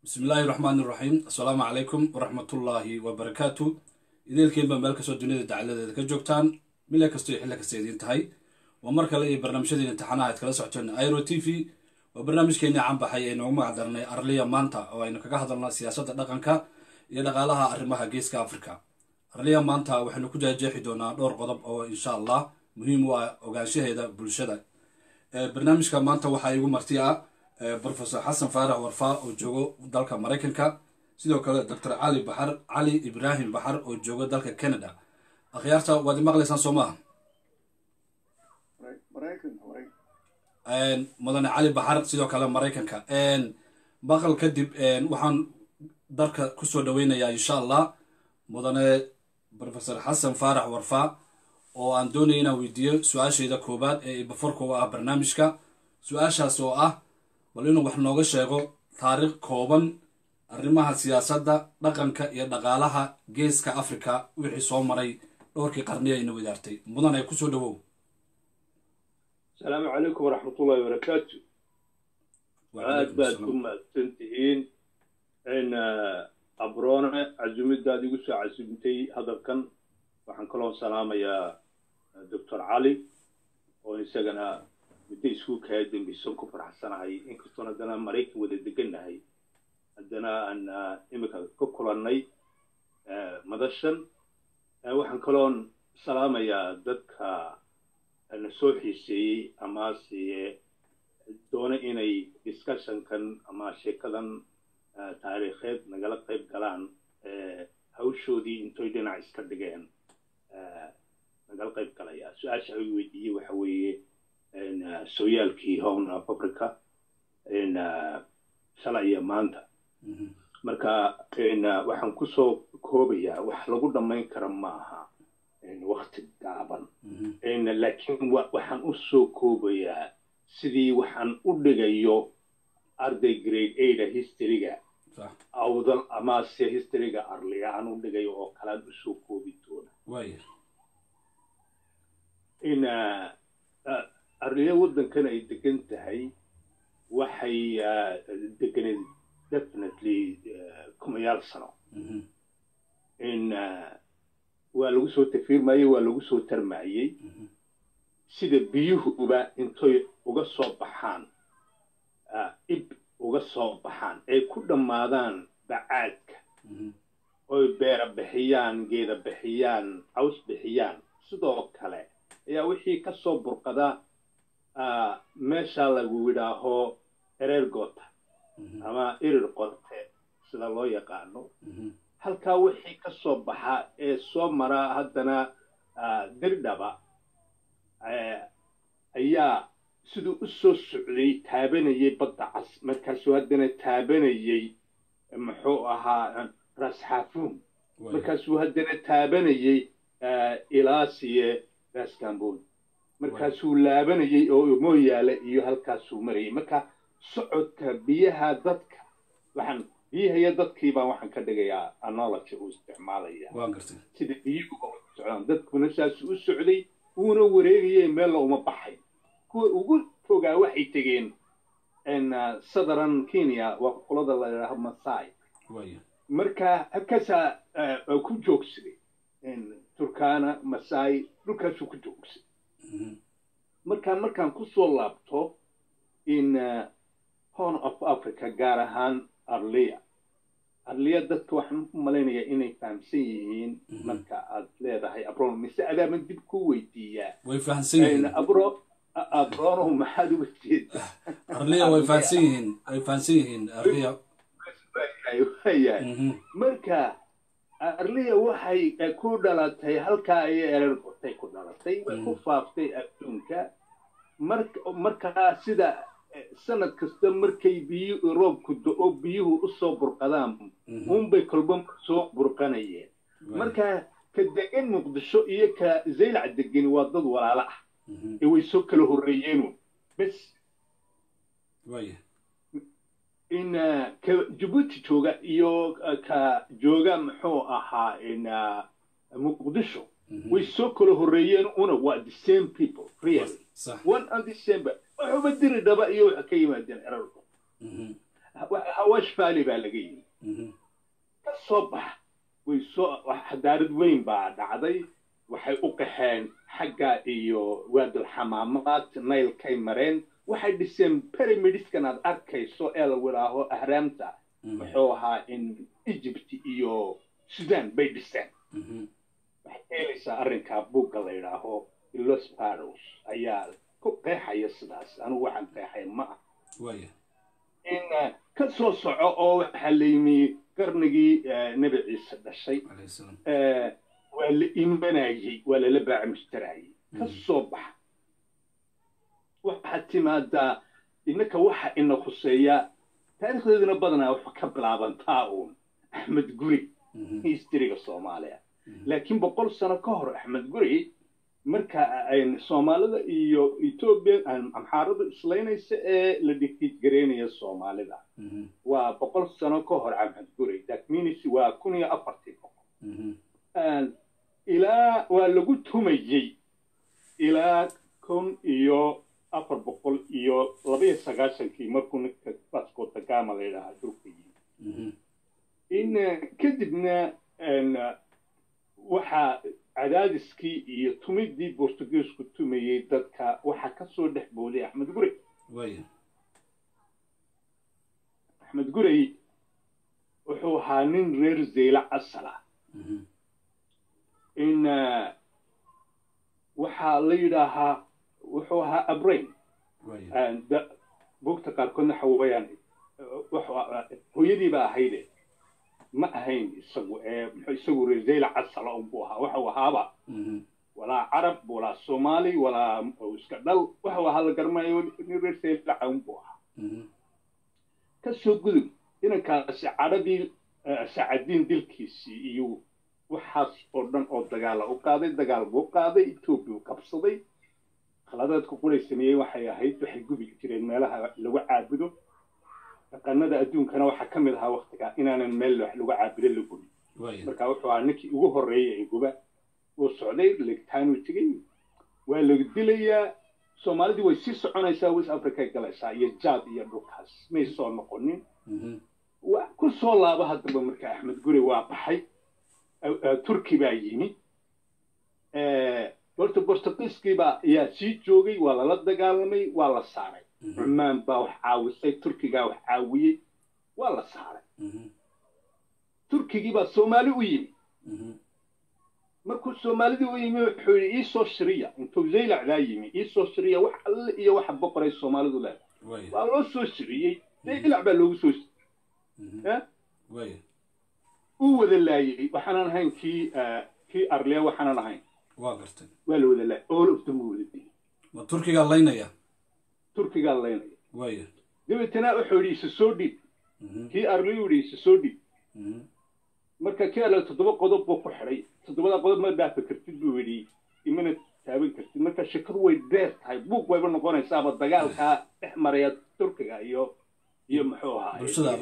بسم الله الرحمن الرحيم السلام عليكم ورحمة الله وبركاته إذا الكلمة مالك سو الدنيا دعالة ذلك جوكتان ملا كستوي حلك السيدين تهي ومركا لي برنامج دين امتحانات كلا سocotana ايرو تي في وبرنامج كينا عم بحي انو ما عدرنay arliya maanta oo aynu kaga hadalnaa siyaasadda dhaqanka iyo dhaqaalaha arrimaha geeska Afrika arliya maanta waxaanu ku jeexi doonaa dhowr qodob oo insha Allah muhiim u ah ogaanshaheeda bulshada barnaamijka maanta waxa igu martiya Professor Hassan Farah Warfa oo joogo dalka Mareykanka sidoo kale Dr. Ali Ibrahim Bahar oo joogo dalka Canada akhyaarta wadi maqlaysan Soomaaliya مدن علي بحر سيدو كلام مريكانكا بقل كدب waxaan dalka ku soo dhaweynaya insha Allah mudane Professor Hassan Farah Warfa oo aan doonayna weydiiyo su'aashayda koobaad ee bafarku ah barnaamijka su'aashaas oo ah bal inuu wax nooga sheego taariikh kooban arrimaha siyaasadda dhaqanka iyo dhaqaalaha geeska Afrika wixii soo maray dhowrkii qarniyo ay wadaartay mudane ku soo dhawow السلام عليكم ورحمة الله وبركاته. بعدكم تنتهين إن أبرونا عزمت دادي قصة عزمتي هذا كان وحن كلهم سلام يا دكتور علي ونسجنا بدي سوق هيدا بيسونكو فرح السنة هاي إن كنتنا دنا مريك وده دقنا هاي عندنا أن إمك كوكولاني مدشن وحن كلهم سلام يا دك أنا سوحي سي أما سي دون إني discussion كان أما شكلاً تاريخيات نقل قيب قلان هوشو دي انتو يدين عسكر دقين نقل قيب قلايا سؤال شعوي ودي وحوي إن سويالكي هون أفريقيا إن سلايا مانتا مركا إن وحن كسو كوبيا وحلقو دمين كرم معها إن وقت قابل إن لكن وحن أسو كوبيا سيدي وحن أدقيو أردي جريد إيدا هيستريغا أو ذل أماسي هيستريغا أرليا عن أدقيو أو كلام أسو كوبيتونا إن أرليا ودن كان يدقنت هاي وحي دقنت definitely كميال سنة إن waa lagu soo tafiirmayay waa lagu soo tarmayay sida biyuhuba intay uga soo baxaan uga soo baxaan ay ku dhamaadaan bacaadka oo beera bixiyaan geeda bixiyaan caws bixiyaan sidoo kale ayaa wixii ka soo burqada meesha lagu widaaho ereer goota ama ereer qorte sida loo yaqaano halkaa wixii ka soo baxa ee soo mara haddana dirdhaba ayaa siduu u soo socday taabanayay badda cas markaasuu haddana taabanayay muxuu ahaa ras xaafuun markaasuu haddana taabanayay ilaasiye ras gamboon markaasuu laabanayay oo mooyaale iyo halkaasuu marayay marka socodka biyaha dadka waxaan biyahaya dadkii baan waxaan ka dhigayaa analogy uu isticmaalaya sida biyuhu u socdaan dadkuna saas u socday uuna wareegayay meel uma baxay kuwa ugu fogaa waxay tegeen southern Kenya waa qolada la yiraahdo Maasai marka halkaasa ku joogsaday Turkana Maasai dhulkaasuu ku joogsaday markaan ku soo laabto in Horn of Africa gaar ahaan arliya dadka waxaan u malaynayaa inay fahamsan yihiin marka aad leedahay abroon mise adaaman dib ku weydiiyaa way fahamsan yihiin abroon maxaad uga jeedaa arliya way fahamsan yihiin arliya marka arliya waxay ku dhalatay halkaa ayay ereer qortay ku dhalatay way ku faaftay adduunka markaa sida sanad kasta markay biyo roobku da'o biyuhu u soo burqadaan unbay kolba soo burqanayeen marka ka degan muqdisho iyo ka zaylac degan waa dad walaalo ah ee way soo kala horreeyeen bas in ka Djibouti jooga iyo ka jooga muxuu ahaa in muqdisho way soo kala horreeyeen una waa the same people really one and the same waxba diri dhaba iyo waxa ka yimaadeen erarku hawaash faali baa laga yimi ka soo bax way soo xadaarad weyn baa dhacday waxay u qaxeen xagga iyo waadul xamaamaad naylkay mareen waxay dhiseen pyramidiskan aad arkayso ee la wadaaho ahraamta wuxuu ahaa in Egypt iyo Sudan bay dhiseen waxay helaysaa arrinkaa buugga la yidhaaho Los Paros ayaa ku qeexaya sidaas anigu waxaan qeexay ma waya in ka soo soco oo waxaa la yimi qarnigii nabi ciise dhashay waa la imanayay waa lala baaca mushtarayay ka soo bax waxaa timaadaa innaka waxa ina khuseeya taariikhdeeduna badanaa waxa ka bilaabantaa uun axmed guri historyga soomaaliya laakiin 100 sano ka hor axmed guri marka ay Soomaalida iyo Ethiopia amxaarada islaynaysa ee la diktiid gareynaya Soomaalida waa 100 sano ka hor axmed guri that means waa 1400 ilaa waa lagu tumayay ilaa 1492 markuu ninka Vasco da Gama la yiraahdo dhulkii in kadibna waxa cadaadiskii iyo tumidii Portuguese-ku tumayay dadka waxa ka soo dhex booday axmed guri axmed guri wuxuu ahaa nin reer Zeyla asala in waxa la yidhaahaa wuxuu ahaa abrain buugta qaarkoodna xawayaan hooyadii baa ahayde ma ahayn isagu reer Zeyla asala buu ahaa wuxuu ahaaba walaa carab walaa Soomaali walaa iska dhal wuxuu ahaa la garmayo reer Zeyla buu ahaa ka soo gudub inankaasi carabi saacadiin dilkiisii iyo waxaas oo dhan oo dagaal buu qaaday Ethiopia qabsaday khaladaadku qulay sameeyay waxay ahayd waxay gubi jireen meelaha lagu caabudo dhaqanada adduunkana waxa ka mid ahaa waqtiga inaanan meel lagu caabudo la gubi marka wuxuu ahaa ninkii ugu horeeyay ee guba oo socday leegtaanu tigay waa lagu dilayaa Soomaalidii way sii soconaysaa West Africa galaysaa iyo Jad iyo dhulkaas may soo noqonin waa ku soo laaba hadaba marka axmed guri waa baxay Turki baa yimi Portugiiskii baa yaa sii joogay waa la dagaalamay waa la saaray Cumaan baa wax caawisay Turkiga wax caawiyay waa la saaray Turkigii baa Soomaali u yimi markuu Soomaalidii u yimi wuxuu yiri isoo shiriya intuu Zeyla la yimi isoo shiriya wax alle iyo wax boqoray Soomaalidu leedahay waa loo soo shiriyay Zeyla baa loogu soo uu wada laayay waxaan ahayn kii arliya waxaan ahayn waa gartay waa la wada laayay all of them wada ma Turkiga laynaya waya dibetana wuxuu yiri soo dhib kii arliya uu yiri soo dhib marka kii ala 7 qodob buu ku xiray 7 qodob ma dhaafi kartid buu yiri imana taaban kartid marka shakadu way dheer tahay buug wayba noqonaysaa dagaalka dhex maraya Turkiga iyo muxuu ahaa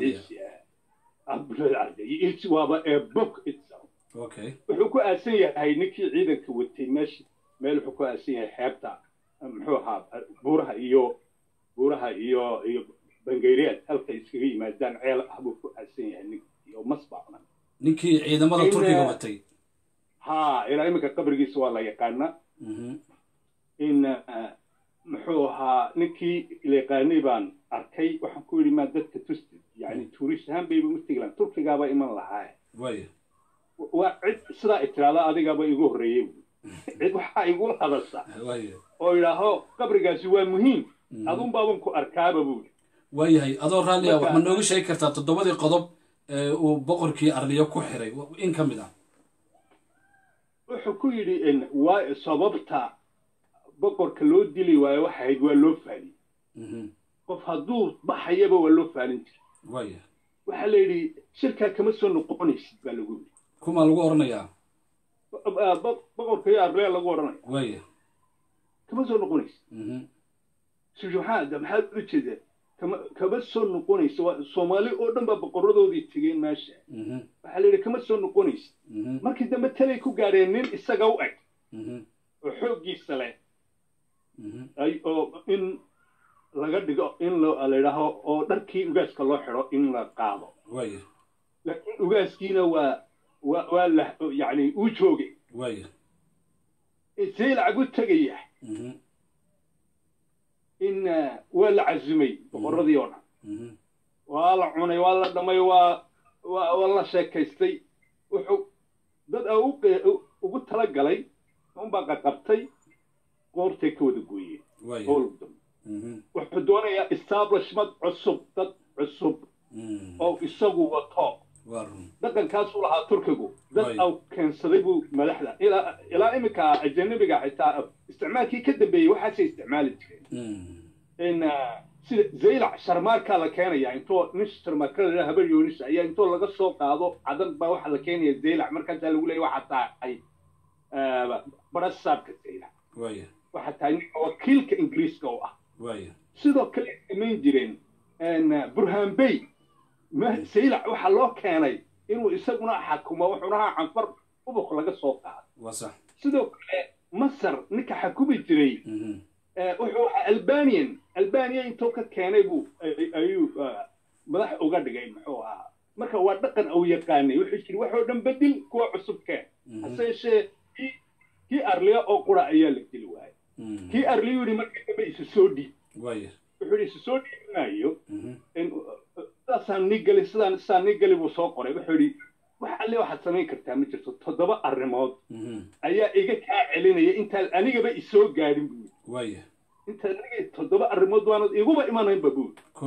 it's waaba a book itself wuxuu ku aasan yahay ninkii ciidanka watay meesha meel wuxuu ku aasan yahay xeebta muxuu ahaa buuraha iyo Bangeeriyaad halka iskaga yimaadaan ceel buu ku aasan yahay ninkii oo masbacna ninkii ciidamada Turkiga watay ilaa imika qabrigiisa waa la yaqaana in muxuu ahaa ninkii la yaqaanay baan arkay waxaan ku yiri ma dadka tusti يعني توريست هم بيمثلان تركيا با إيمان لها ويا وعد سلا إترالا أديك با يقول ريم عد وحا يقول هذا الصح ويا وإذا هو قبر جاسوا مهم أظن بابن كو أركاب أبوه ويا هي أظن رالي أو من نوجي شيء كرت تضبط قضب وبقر كي أرليا كحري وإن كم ده وحكي لي إن وصببتها بقر كلود دلي وواحد ولوفاني qof haduu baxayaba waa loo faalinti waxa la yiri shirka kama soo noqonaysid baa lagu yiri kuma lagu oranayaa boqorka yaa reer lagu oranayaa kama soo noqonaysid sujuhada maxaad u jeedaa kama soo noqonaysid Soomaali oo dhan ba boqoradoodii tigeen meesha waxa la yiri kama soo noqonaysid markii dambe talay ku gaareen nin isaga u eg oo xoogiisa leh ay oo in laga dhigo in la yidhaaho oo dharkii ugaaska loo xidho in la qaado laakiin ugaaskiina waa la yani uu joogay saylac gu tegaya in waa la cazumay boqorradii oo dhan waa la cunay waa la dhamay waa la sheekaystay wuxuu dad ugu talagalay unbaa qaqabtay qoortay ka wada gooyeen wuxuu doonayaa establishment cusub dad cusub oo isagu wato dhaqankaasuu lahaa turkigu dad au keensaday buu madaxda ilaa iminka ajanabiga xitaa isticmaalkii ka dambeeyey waxaasay isticmaali jireen sida zaylac sharmaarkaa la keenaya intoo nin sharmaarka la habar yoonis ayaa intoo laga soo qaado cadan baa waxaa la keenaya zaylac markaasaa lagu leeya waxaa tahay barasaabka zaylac waxaa tahay ninka wakiilka ingiriiska oo ah sidoo kale samayn jireen burhaan bey saylac waxaa loo keenay inuu isaguna xakumo wuxuuna ahaa canfar ubuq laga soo qaado sidoo kale masar ninka xakumi jiray wuxuu ahaa albaniya intuu ka keenay buu ayuu madax uga dhigay muxuu ahaa marka waa dhaqan uu yaqaanay wuxuu jiri waxoo dhan bedel kuwa cusub keen hase yeeshee kii arliya oo qura ayaa la dili waayay kii arliyu yidhi marka dambe isu soo dhiib wuxuu yidhi isu soo dhiibinayo sidaan nii gali buu soo qoray wuxuu yidhi wax alle waxaad samayn kartaa ma jirto 7 arrimood ayaa iga kaa celinaya intaad anigaba isoo gaadhin buu intaad aniga 7 arrimood waanad iguba imanaynba buu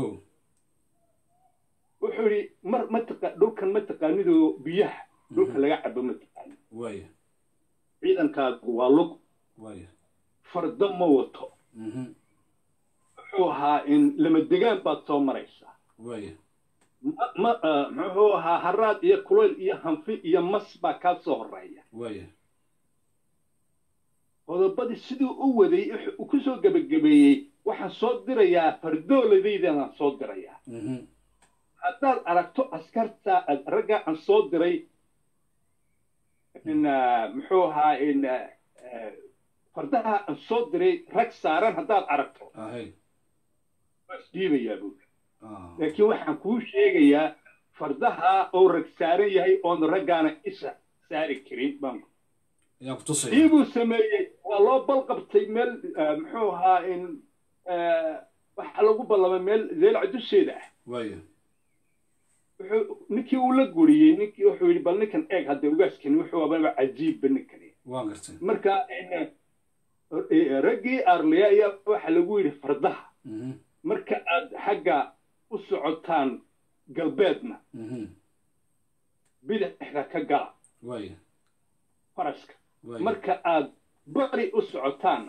wuxuu yidhi dhulkan ma taqaanidoo biyaha dhulka laga cabo ma taqaanid ciidankaagu waa lug farda ma wato wuxuu ahaa in lama degaan baad soo maraysaa muxuu ahaa haraad iyo kuleyl iyo hanfi iyo mas baa kaa soo horeeya qodobadii siduu u waday uu ku soo gebagabeeyey waxaan soo dirayaa fardooladaydanaan soo dirayaa haddaad aragto askarta ragga aan soo diray muxuu ahaa fardaha aan soo diray rag saaran haddaad aragto waa isdhiibayaa buuri laakiin waxaan kuu sheegayaa fardaha oo rag saaran yahay oon raggaana isha saari karin dii buu sameeyey waa loo balqabtay meel muxuu ahaa waxaa lagu ballamay meel zeylac dusheeda ah ninkii uu la guriyey ninkii wuxuu yidhi bal ninkan eeg hadda ugaaskani wuxuu ababa cajiibba ninkani marka raggii arliya ayaa waxaa lagu yidhi fardaha marka aad xagga u socotaan galbeedna bidixda ka gala faraska marka aad bari u socotaanna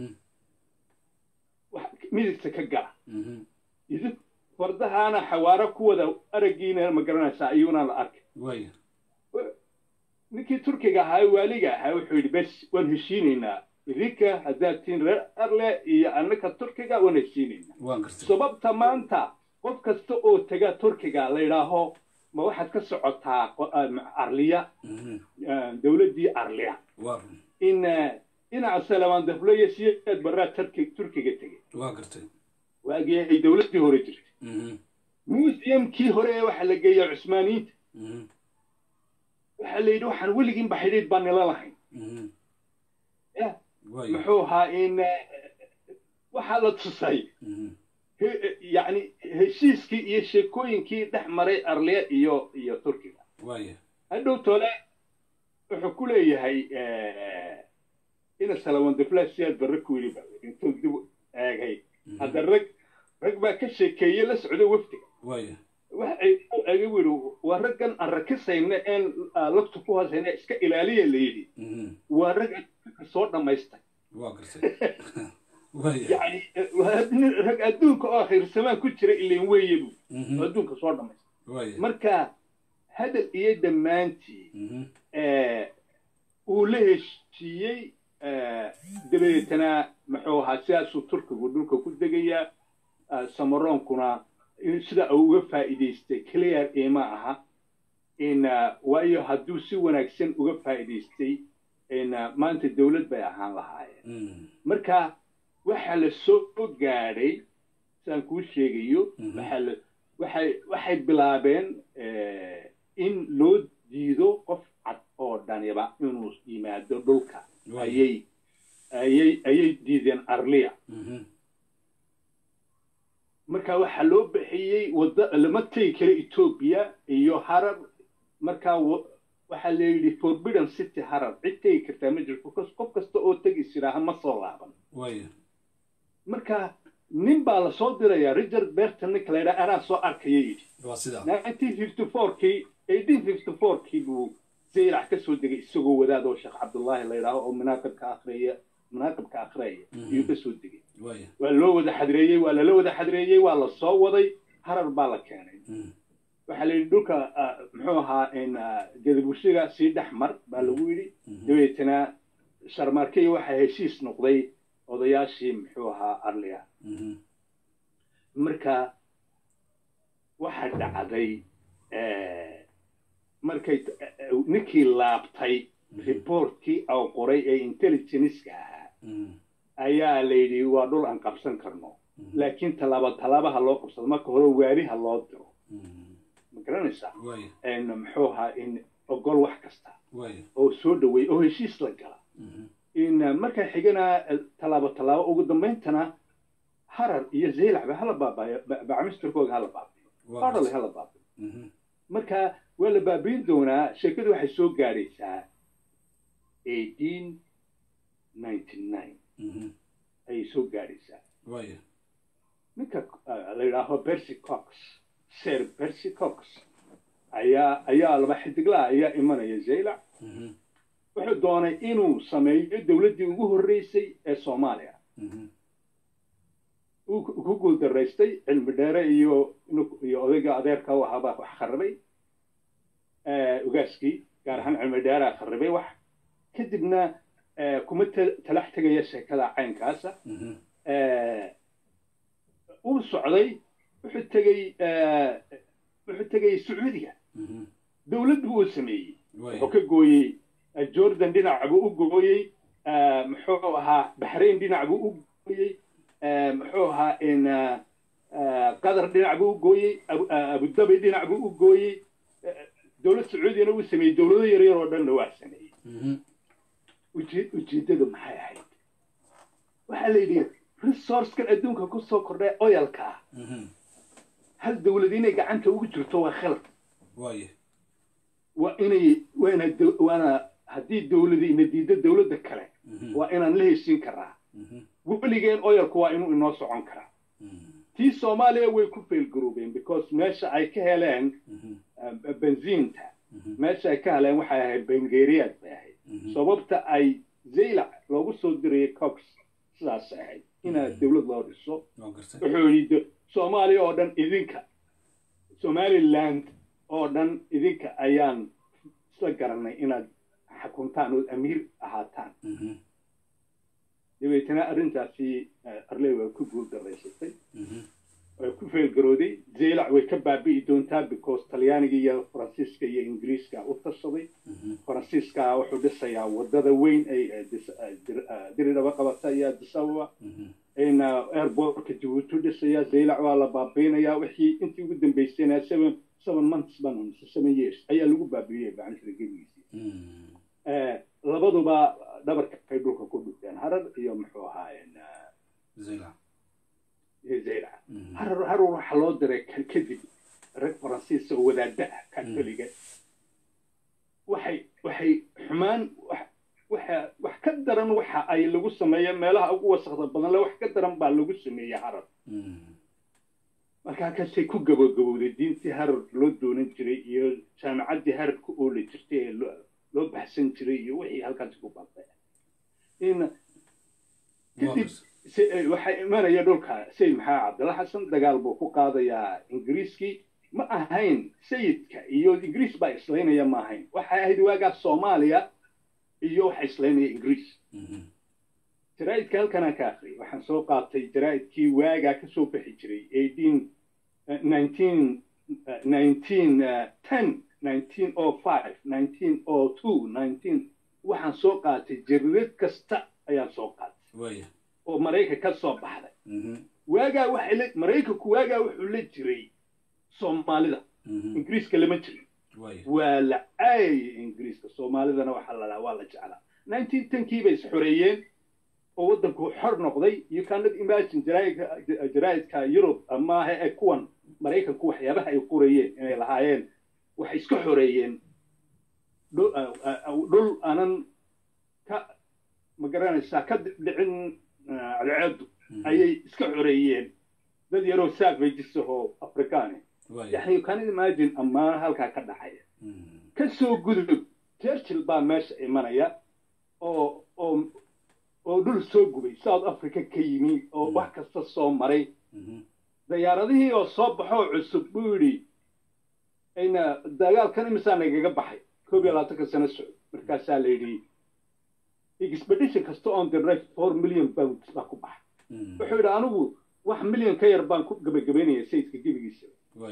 midigta ka gala idin fardahaana xawaaro ku wada araggiina ma garanaysaa ayuuna la arkay ninkii turkiga ahaa waaliga ahaa wuxuu yidhi bes waan heshiinaynaa idinka haddaad tiin reer arle iyo annaka turkiga waan heshiinaynaa sababta maanta qof kasta oo taga turkiga la yidhaaho ma waxaad ka socotaa arliya dowladdii arliya dhinaca salamaan daflaya siyaad barraa turkiga tegey waagii ay dowladdii hore jirtay museumkii hore ee waxaa la geeyaa cusmaaniyiinta waxaa la yidhi waxaan weligiinba xidhiidh baan nila lahayn muxuu ahaa waxaa la tusay yani heshiiskii iyo sheekooyinkii dhex maray arliya iyo turkiga hadhow tole wuxuu ku leeyahay ina salamaan daflaa siyaad barre ku yidhi intuu dib eegay hadda rag baa ka sheekeeye la socday wafdiga waxay eega bu yidhi waa raggan aan rakisayna een lagtu ku hoosayna iska ilaaliya la yidhi waa rag soo dhammaystay yani rag adduunka oo khayr-samaan ku jira ilayn weeye bu adduunka soo dhammaystay marka hadal iyo dhammaantii uu la heshiiyey dabadeetana muxuu ahaa sidaasuu turkigu dhulka ku degayaa samaroonkuna sida uu uga faa'iidaystay clear ima aha waayo hadduu si wanaagsan uga faa'iidaystay maanta dowlad bay ahaan lahaayeen marka waxaa la soo gaadhay sidaan kuu sheegayo waxay bilaabeen in loo diido qof cad oo dhaniba inuu yimaado dhulka ayay diideen arliya marka waxaa loo bixiyey wadda lama tegi karo Ethiopia iyo Harar marka waxaa la yidhi forbidden city Harar cid tegi kartaa ma jirto qof kasta oo tegi siraha ma soo laaban marka nin baa la soo diraya Richard Burton ninkaleeda anaa soo arkaya yidhi 1854kii buu Zeylac ka soo degay isagoo wadaad oo Sheekh Cabdullaahi la yidhaaho oo munaaqibka akhriyay iyo ka soo degay waa loo wada xadreeyay waa la wada xadreeyay waa la soo waday Harar baa la keenay waxa la yidhi dhulka muxuu ahaa in gadabushiga si dhaxmar baa lagu yidhi dabeetana sharmarkay waxa heshiis noqday odayaashii muxuu ahaa arliya marka waxa dhacday markay ninkii laabtay reportkii oo qoray ee intelligence-ka ahaa ayaa la yidhi waa dhul aan qabsan karno laakiin talaabaha loo qabsado marka hore waaliha loo diro ma garanaysaa muxuu ahaa in ogol wax kasta oo soo dhaweey oo heshiis la gala in marka xigana talaabo ugu dambayntana Harar iyo Zeylac ba hala baabaayo bacmistirkooga hala baabiyo qadal hala baabiyo marka wala baabiin doonaa sheekadu waxay soo gaaraysaa 1899 ay soo gaaraysaa ninka la yidhaaho Sir Percy Cox ayaa laba xidigla ayaa imanaya Zeylac wuxuu doonay inuu sameeyo dawladdii ugu horreysay ee Soomaaliya ku guuldaraystay cilmi dheere iyo odayga adeerka u ahaa wax kharibay ugaaskii gaar ahaan cilmi dheere kharibay wax kadibna kuma talax tagaya sheekada caynkaasa uu socday wuxuu tagay Sacuudiga dawladdu uu sameeyey wuxuu ka gooyey Jordan dhinac buu u gooyey muxuu ahaa Bahrain dhinac buu u gooyey muxuu ahaa in Qatar dhinac buu u gooyey Abu Dhabi dhinac buu u gooyey dawlad Sacuudiyana uu sameeyey dawlado yaryar oo dhan waa sameeyey ujeedadu maxay ahayd waxa la yidhi resource-kan adduunka ku soo kordhay oilka hal dawlad inay gacanta ugu jirto waa khalad waana haddii dawladii ina diiddo dawladda kale waa inaan la heshiin karaa weligeen oilku waa inuu inoo socon karaa tii Soomaaliya way ku failgaroobeen because meesha ay ka heleen benziinta meesha ay ka heleen waxay ahayd Bengeeriyaad bay ahayd sababta ay Zeylac loogu soo diray Cox sidaas ahayd ina dawlad loo dhiso wuxuu yidhi Soomaaliya oo dhan idinka Somaliland oo dhan idinka ayaan isla garanay inaad xukuntaan oo amiir ahaataan dabeetana arrintaasi arley way ku guuldaraysatay way ku failgarooday Zeylac way ka baabi'i doontaa because Talyaaniga iyo Faransiiska iyo Ingiriiska u tashaday Faransiiska wuxuu dhisayaa wadada weyn ay diriraba qabata iyo Addis Ababa in airportka Djibouti dhisaya Zeylac waa la baabiinayaa wixii intii ugu dambeysayna 7 months baan 7 years ayaa lagu baabiiyay bacnishada gebigiisa labaduba dhabarka ay dhulka ku dhigteen Harar iyo muxuu ahaa Zeylac Harar waxa loo diray kadib rag Faransiis oo wadaada Catholic waxay xumaan wax ka daran waxa ay lagu sameeyay meelaha ugu wasaqda badan la wax ka daran baa lagu sameeyay Harar marka kasay ku gabagabowday diintii Harar loo doonan jiray iyo jaamacadii Harar ku oo la jirtay loo baxsan jiray iyo wixii halkaas ku baabay in kadib waxay imanaya dhulka Sayid Maxamed Cabdulla Xasan dagaal buu ku qaadayaa Ingiriiskii ma ahayn sayidka iyo Ingiriis baa islaynaya ma ahayn waxa ahayd waaga Soomaaliya iyo waxa islaynaya Ingiriis jaraa'idka halkan ka akhri waxaan soo qaatay jaraa'idkii waaga ka soo bixi jiray 1910 1905 1902 waxaan soo qaatay jaridad kasta ayaan soo qaatay oo Mareykanka ka soo baxday waagaa waxay maraykanku waagaa wuxuu la jiray soomaalida ingiriiska lama jirin waa la caayay ingiriiska soomaalidana waxaa la dhahaa waa la jeclaa 1910kii bay isxoreeyeen oo waddanku xor noqday you cannot imagine jaraa'idka Yurub ama ee kuwan maraykanku waxyaabaha ay qorayeen inay lahaayeen waxay iska xoreeyeen dhul aanan ka magaranaysaa ka dhicin cadceedu ayay iska xoreeyeen dad yaroo savages oo afrikaani yani you cannot imagine ama halkaa ka dhacaya ka soo gudub Churchill baa meesha imanaya oo dhul soo gubay South Africa ka yimi oo wax kasta soo maray dayaaradihii oo soo baxo cusub buu yiri ayna dagaalkan imisa nagaga baxay 12 sano socod markaasaa la yidhi expedition kasta on the right 4 million pounds baa ku baxay wuxuu yidhi anigu wax milyan ka yar baan ku gabagabeynaya sayidka gebigiisa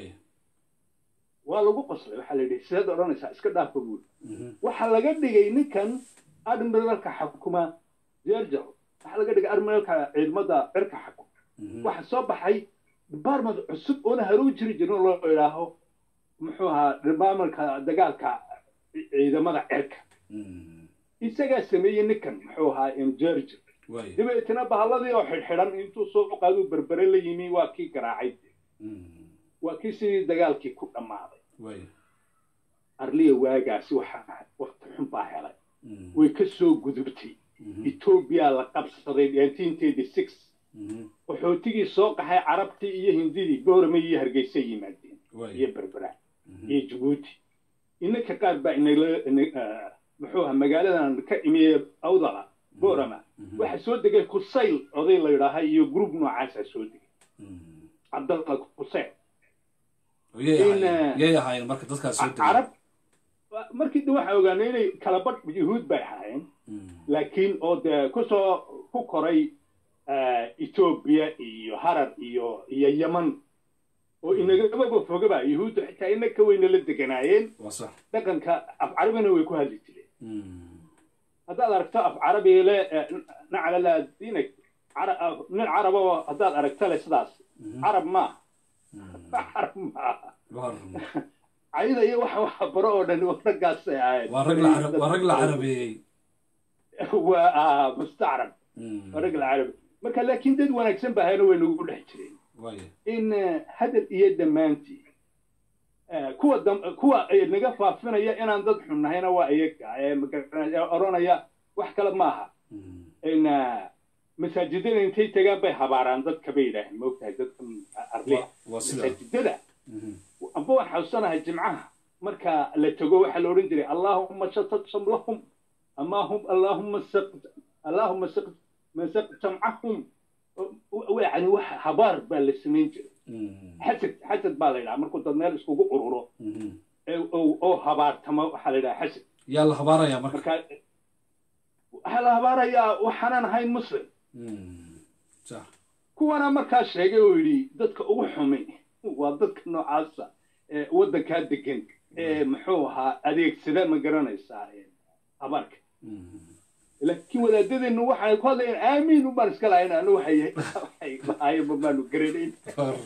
waa lagu qoslay waxaa la yidhi sidaad odhanaysaa iska dhaafa buuri waxaa laga dhigay ninkan admiralka xukuma Georgia waxaa laga dhigay admiralka ciidamada cirka xukuma waxa soo baxay department cusub oo haru jiri jirin loo ilaaho muxuu ahaa departmentka dagaalka ciidamada cirka isaga sameeyay ninkan muxuu ahaa in Georgia dibeetana bahaladii oo xidhan intuu soo qaado berbere la yimi waa kii garaacay waa kii sidii dagaalkii ku dhamaaday arliya waagaasi waxa waqti xun baa helay way ka soo gudubtay Ethiopia la qabsaday 1936 wuxuu soo qaxay carabtii iyo hindidii goorma iyo hargeysa yimaadeen iyo berbera iyo Djibouti inaka qaar baa muxuu ahaa magaaladan ka imiyay awdala goorma waxa soo degay Kusayl oday la yiraahdo iyo group noocaas soo degay Abdallah Kusayl yahay marka dadkaas soo degay carab markii waxa ogaanay inay kala badh yuhuud bay ahaayeen laakiin oo ku koray Ethiopia iyo Harar iyo Yemen oo inaga fogaba yuhuud xitaa inaka wayna la deganaayeen dhaqanka af carabina way ku hadli jireen haddaad aragto af carabi le nacala la diinak nin carab oo haddaad aragto le sidaas carab ma عيدا يوحى وحبرون ورقاس ورقل عربي ومستعرب ورقل عربي مركا لكن دد وانا اكسن بهانو وينو قول حجرين ان هذا الإيادة مانتي كوا نقفا فينا يا انا ندد حنا هنا وايك ارونا يا وحكا لماها ان مساجدين انتي تقان بي حباران دد كبيرة موقتها دد أرلي مساجدين أبو حسنا الجمعة مركا لتجوا حلورين دري اللهم شتت شملهم أما هم اللهم سقط من سقط جمعهم ويعني حبار بالسنين حسد بالله مركو تنال سوق قرورو أو حبار تما حلدا حسد يلا حبارة يا مركا هلا حبارة يا وحنان هاي مسلم صح كوانا مركا شيء ويري دتك أوحمي وضدك نوعاسة ودك هادكين محوها أديك سيدا مقرانيسا أبارك لكن ولا ديد إنه وحي يقول آمين ومارس كلا هنا إنه وحي بمانو قرينين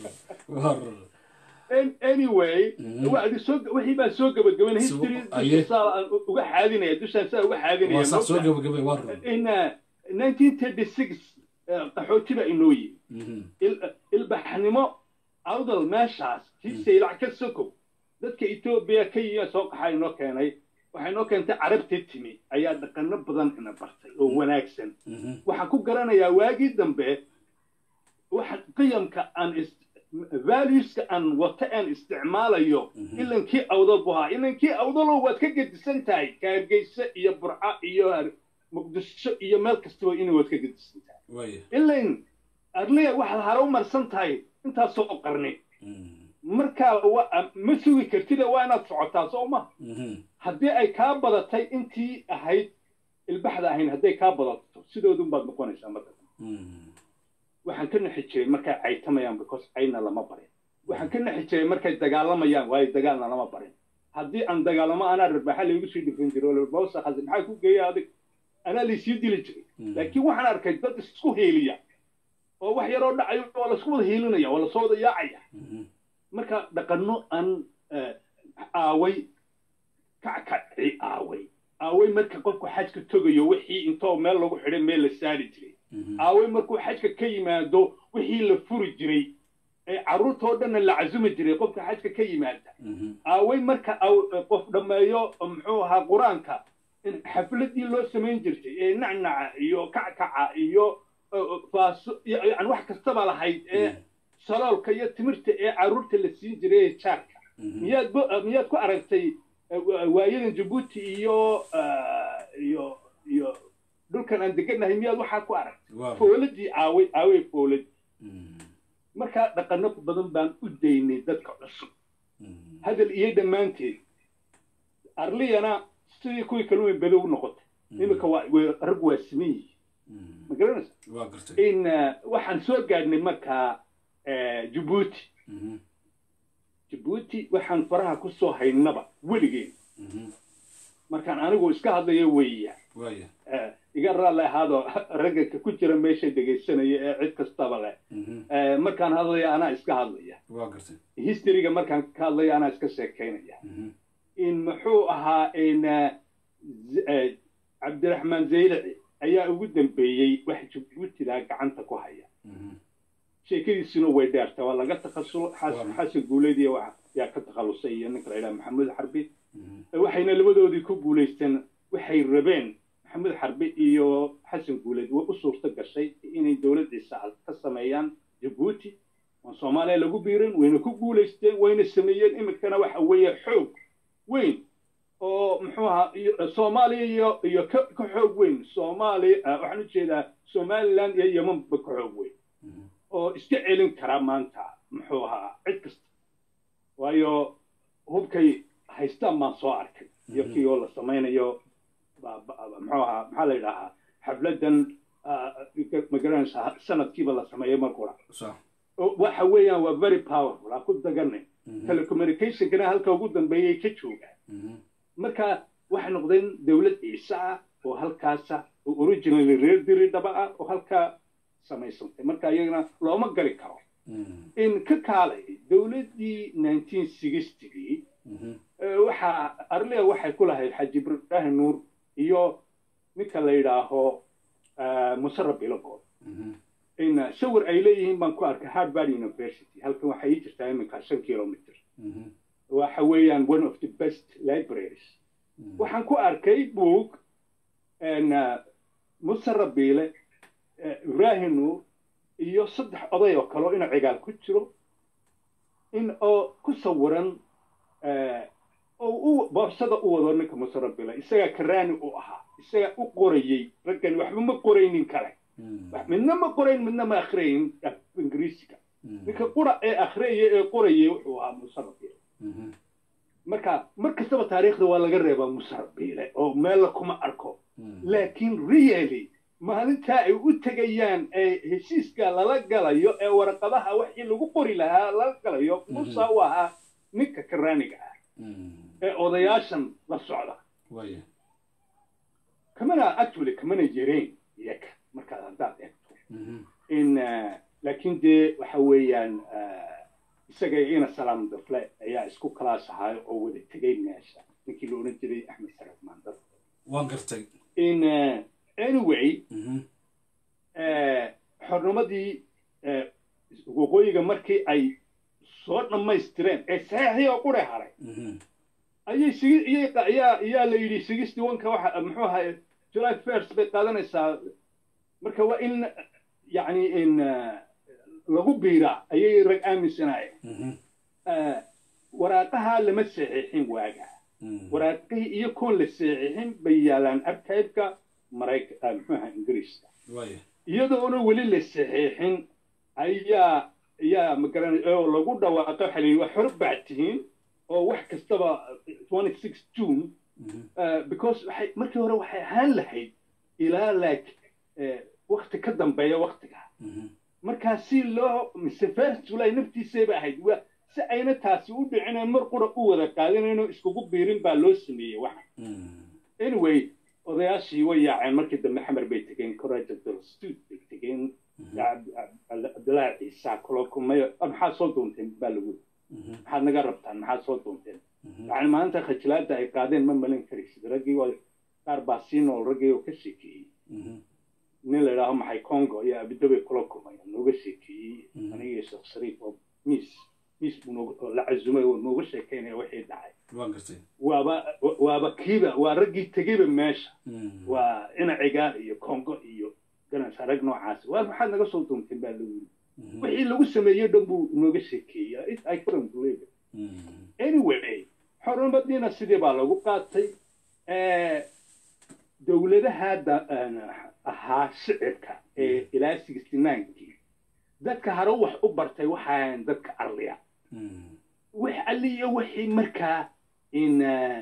anyway وحي ما سوق بقبين هيستري وحادين يدوشان سا وحادين وصح سوق بقبين ورد إن 1936 قحوتي بقى إنوي البحنمو أفضل ماشاس تيسي لعك السكو ذاتك إثيوبيا كي سوق حينو كاني وحينو كانت عرب تتمي أيا دقنا بضان إنا برتي وناكسن وحكو قرانا يا واجد دنبه وحد قيم كأن values كأن وطئن استعمال يو إلا كي أوضل بها إلا كي أوضل هو تكجد سنتاي كارجيس إيا برعاء إيا مقدس إيا ملك استوى إنه وتكجد سنتاي إلا إن أرليا واحد هارو مرسنتاي انت سوق قرني مركا مسوي كرتيدا وانا صعوتا صوما هدي اي كا بدتay intii ahayd ilbaxda ahayn haday ka badato sidoodun baad noqonaysaa marka waxaan ka naxijiray markay aytamayaan because ayna lama barin waxaan ka naxijiray markay dagaalamayaan way dagaalna lama barin hadii aan dagaalamo ana ribaaxa leegu sii dhifin jiro oo bawsa xasan maxay ku geeyay adig ana li sii dili jiray laakiin waxaan arkay dad isku heeliya oo wax yaroo dhacayo oo lasku wada hiilinaya oo lasoo wada yaacaya marka dhaqanno aan aaway kackaci aaway marka qofku xajka togayo wixii intoo meel lagu xidhay meel la saari jiray aaway markuu xajka ka yimaado wixii la furi jiray ee carruurtoo dhanna la casumi jiray qofka xajka ka yimaada aaway marka qof dhammeeyo muxuu ahaa qur-aanka in xafladii loo samayn jirtay ee nacnaca iyo kackaca iyo faaso yani wax kastaba lahayd ee saloolka iyo timirta ee carruurta la siin jiray ee jaarka miyaad ku aragtay waayadan jabuuti iyo dhulkan aan deganahay miyaad waxaa ku aragtay fooladii aaway fooladii marka dhaqano badan baan u daynay dadka cusub hadal iyo dhammaanteed arliyana sidii kuwii kalluumay bedow noqotay iminka rag waa siman yihiin ma garanaysa in waxaan soo gaadhnay markaa jabuuti waxaan faraha ku soo haynaba weligeen markaan anigu iska hadlayo weeyaan iga raalli ahaadoo ragganka ku jira meesha dhegaysanaya ee cid kastaba leh markaan hadlaya anaa iska hadlaya historyga markaan ka hadlaya anaa iska sheekaynaya in muxuu ahaa in cabdiraxmaan zaylaci ayaa ugu dambeeyey wax jabuutidaa gacanta ku haya sheekadiisuna way dheerta waa laga takhasul xasan guuleed iyo yaa ka takhalusay iyo ninka la yidhaha maxamuud xarbi waxayna labadoodii ku guulaysteen waxay rabeen maxamuud xarbi iyo xasan guuleed way u suurto gashay inay dowladdiisa ka sameeyaan jabuuti oon soomaaliya lagu biirin wayna ku guulaysteen wayna sameeyeen iminkana waxa weeye xoog weyn oo muxuu ahaa soomaaliya iyo ka xoog weyn soomaaliya waxaan u jeedaa somaliland iyo yemanba ka xoog weyn oo iska celin kara maanta muxuu ahaa cid kasta waayo hubkay haystaan baan soo arkay iyo kii oo la samaynayo muxuu ahaa maxaa la yidhaahaa xafladan magaranaysa sanadkiiba la sameeyay markura waxa weeyaan waa very powerful aan ku daganay telecommunicationkana halka ugu dambeeyay ka joogaan marka waxay noqdeen dawlad ciise ah oo halkaasa oo originally reer diri dhaba ah oo halkaa samaysantay marka iyagana looma gali karo in ka kaalay dawladdii 1960gii waxaa arliya waxay ku lahayd xaji ibraahim nuur iyo ninka la yidhaaho musarraf ilabood in sawir ay leeyihiin baan ku arkay Harvard University halkan waxay ii jirtaa iminka 5 kilometer waxa weeyaan one of the best libraries waxaan ku arkay book musarraf bile ibraahim nuur iyo 3 oday oo kale in cigaal ku jiro in oo ku sawiran oo boorsada u wado ninka musarraf bile isaga karaani u ahaa isaga u qorayay raggan waxba ma qoraynin kale midna ma qorayn midna ma akhriyin ingiriisiga ninka qura ee akhriyay ee qorayay wuxuu ahaa musarraf bile marka markastaba taariikhda waa laga reebaa musarraf bile oo meel kuma arko laakiin really maalinta ay u tagayaan ee heshiiska lala galayo ee warqadaha wixii lagu qori lahaa lala galayo musa u ahaa ninka karaaniga ah ee odayaashan la socda kamana jireen iyaga markaad haddaad eegto in laakiin dee waxa weeyaan isaga ina salaam dafle ayaa isku kalaas ahaa oo wada tegay meesha ninkii la odhan jiray axmed saraf maandar waan gartay in anyway xornimadii waqooyiga markii ay soo dhammaystireen ee saxiixii oo qure haray ayaa la yidhi 61ka waxa muxuu ahaa July 1st bay qaadanaysaa marka waa in yani in lagu biira ayay rag aaminsanayeen waraaqaha lama saxiixin waaga waraaqihii iyo koon la saxiixin bay yaalaan arkaybka muxuu ahaa ingiriiska iyadoona weli la saxiixin ayaa magaranay oo lagu dhawaaqo waxa la yidhi waa xor baad tihiin oo wax kastaba 26 June because markii hore waxay ahaan lahayd ilaa like waqti ka dambeeya waqtiga markaa si loo mise first July naftiisayba ahayd si ayna taasi u dhicin mar qura u wada qaadanayno iskugu biirin baa loo sameeyay wax anyway odayaashii way yaaceen markii dambe xamar bay tageen courage of the student bay tageen cabdilaahi ciisa kula kulmay maxaa soo doonteen baa lagu maxaad naga rabtaan maxaa soo doonteen yani maanta khajilaada ay qaadeen ma malin karaysid raggii waa qaar baa sii nool raggii oo ka sheekeeyey nin la yidhaaho maxay congo iyo abidabay kula kulmaya nooga sheekeeyey aniga sheekh shariif oo miis buu la cazumay oo nooga sheekeynaya wixii dhacay waaba kiiba waa raggii tegeyba meesha waa inacigaar iyo congo iyo ganasha rag noocaas waa maxaad naga soo doonteen baa lagu yiri wixii lagu sameeyey dhan buu nooga sheekeeyey I couldn't believe it anyway xornimadiina sidii baa lagu qaatay dowladaha ahaa shicibka ee ilaa 69kii dadka hore wax u bartay waxaan dadka arliya wax aliya wixii markaa in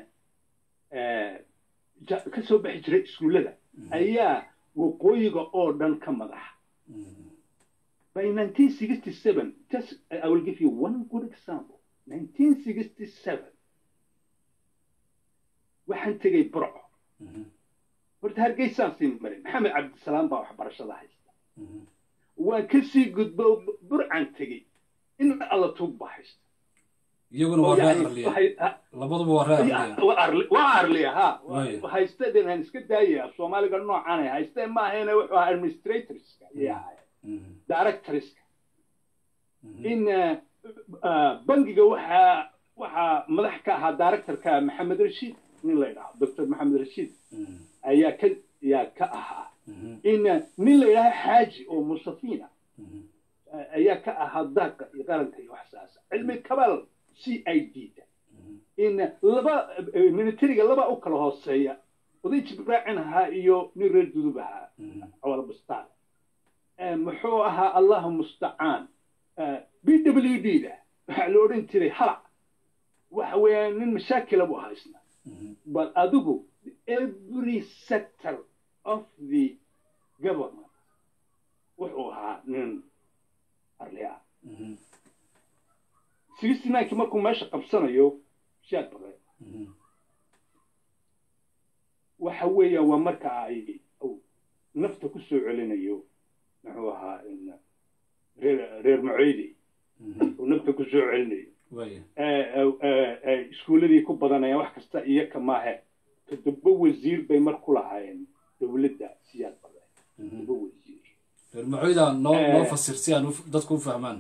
ka soo bixi jiray iskuullada ayaa waqooyiga oo dhan ka madaxa by 1967 just I will give you one good example 1967 waxaan tegay burco horta hargeysaan sii marin maxamed cabdisalaam baa waxbarashada haysta waan ka sii gudbo burcan tegey in alla tuug baa haysta iyaguna waa arliya labaduba waa arliya ha haysta dhan iska daayay Soomaaliga noocan ay haysteen ma ahayna wuxuu ahaa administratorska directorska in bangiga waxa madax ka ahaa directorka Maxamed Rashiid nin la yiraahdo Dr. Maxamed Rashiid ayaa ka ahaa in nin la yiraahdo Xaaji oo Mustafiina ayaa ka ahaa daaqa qaranka iyo waxsaas cilmi kabal CID in laba militariga laba u kala hooseeya oday jibraacinaha iyo nin reer dudubaha awal bastaan muxuu ahaa Allahu musta'an BWD da waxa loo oran jiray hala waxa weeyaan nin mashaakil abu haysna but adigu every sector of the government wuxuu ahaa nin arliya 69 markuu meesha qabsanayo shaad bare waxa weeya waa marka ay nafta ku soo celinayo wuxuu ahaa in reer Muciidi oo nafta ku soo celinayo iskuuladii ku badanaya wax kasta iyo kamaahe toddoba wasiir bay mar ku lahaayeen dawladda siyaad bare toddoba wasiir reer Muciida noo fasir si aan dadku u fahmaan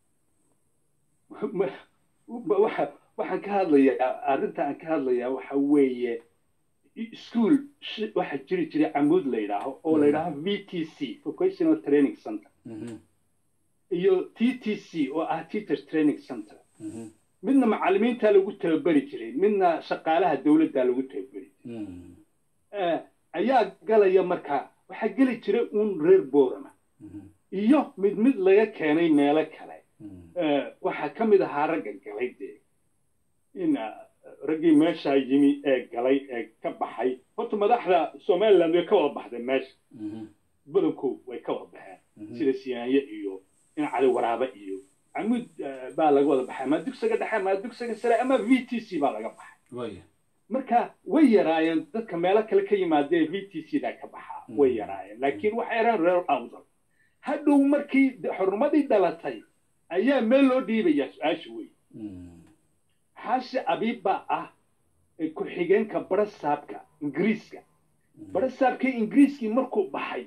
waxaan ka hadlayaa arrinta aan ka hadlayaa waxa weeye school waxa jiri jiray Amood la yiraahdo oo la yiraahdo VTC Vocational Training Center iyo TTC oo ah Teacher Training Center midna macallimiinta lagu tababari jiray midna shaqaalaha dawladda lagu tababari jiray ayaa galaya marka waxa gali jiray reer Boorama iyo mid laga keenay meelo kale waxa kamid ahaa ragga galay in raggii meesha yimi ee galay ee ka baxay horta madaxda Soomaaliland way ka wada baxday meesha badanku way ka wada baxeen sida Siyaanye iyo in cali waraaba iyo Amood baa laga wada baxay ma dugsiga dhexe ma dugsiga sare ama VTC baa laga baxay marka way yaraayeen dadka meelo kale ka yimaadeen VTC da ka baxa way yaraayeen laakiin waxa ay reer awdal hadhow markii xurmadii dhalatay ayaa meel loo dhiibaya su'aasha way xaashi abiba ah ku xigeenka barasaabka ingiriiska barasaabka ingiriiski markuu baxay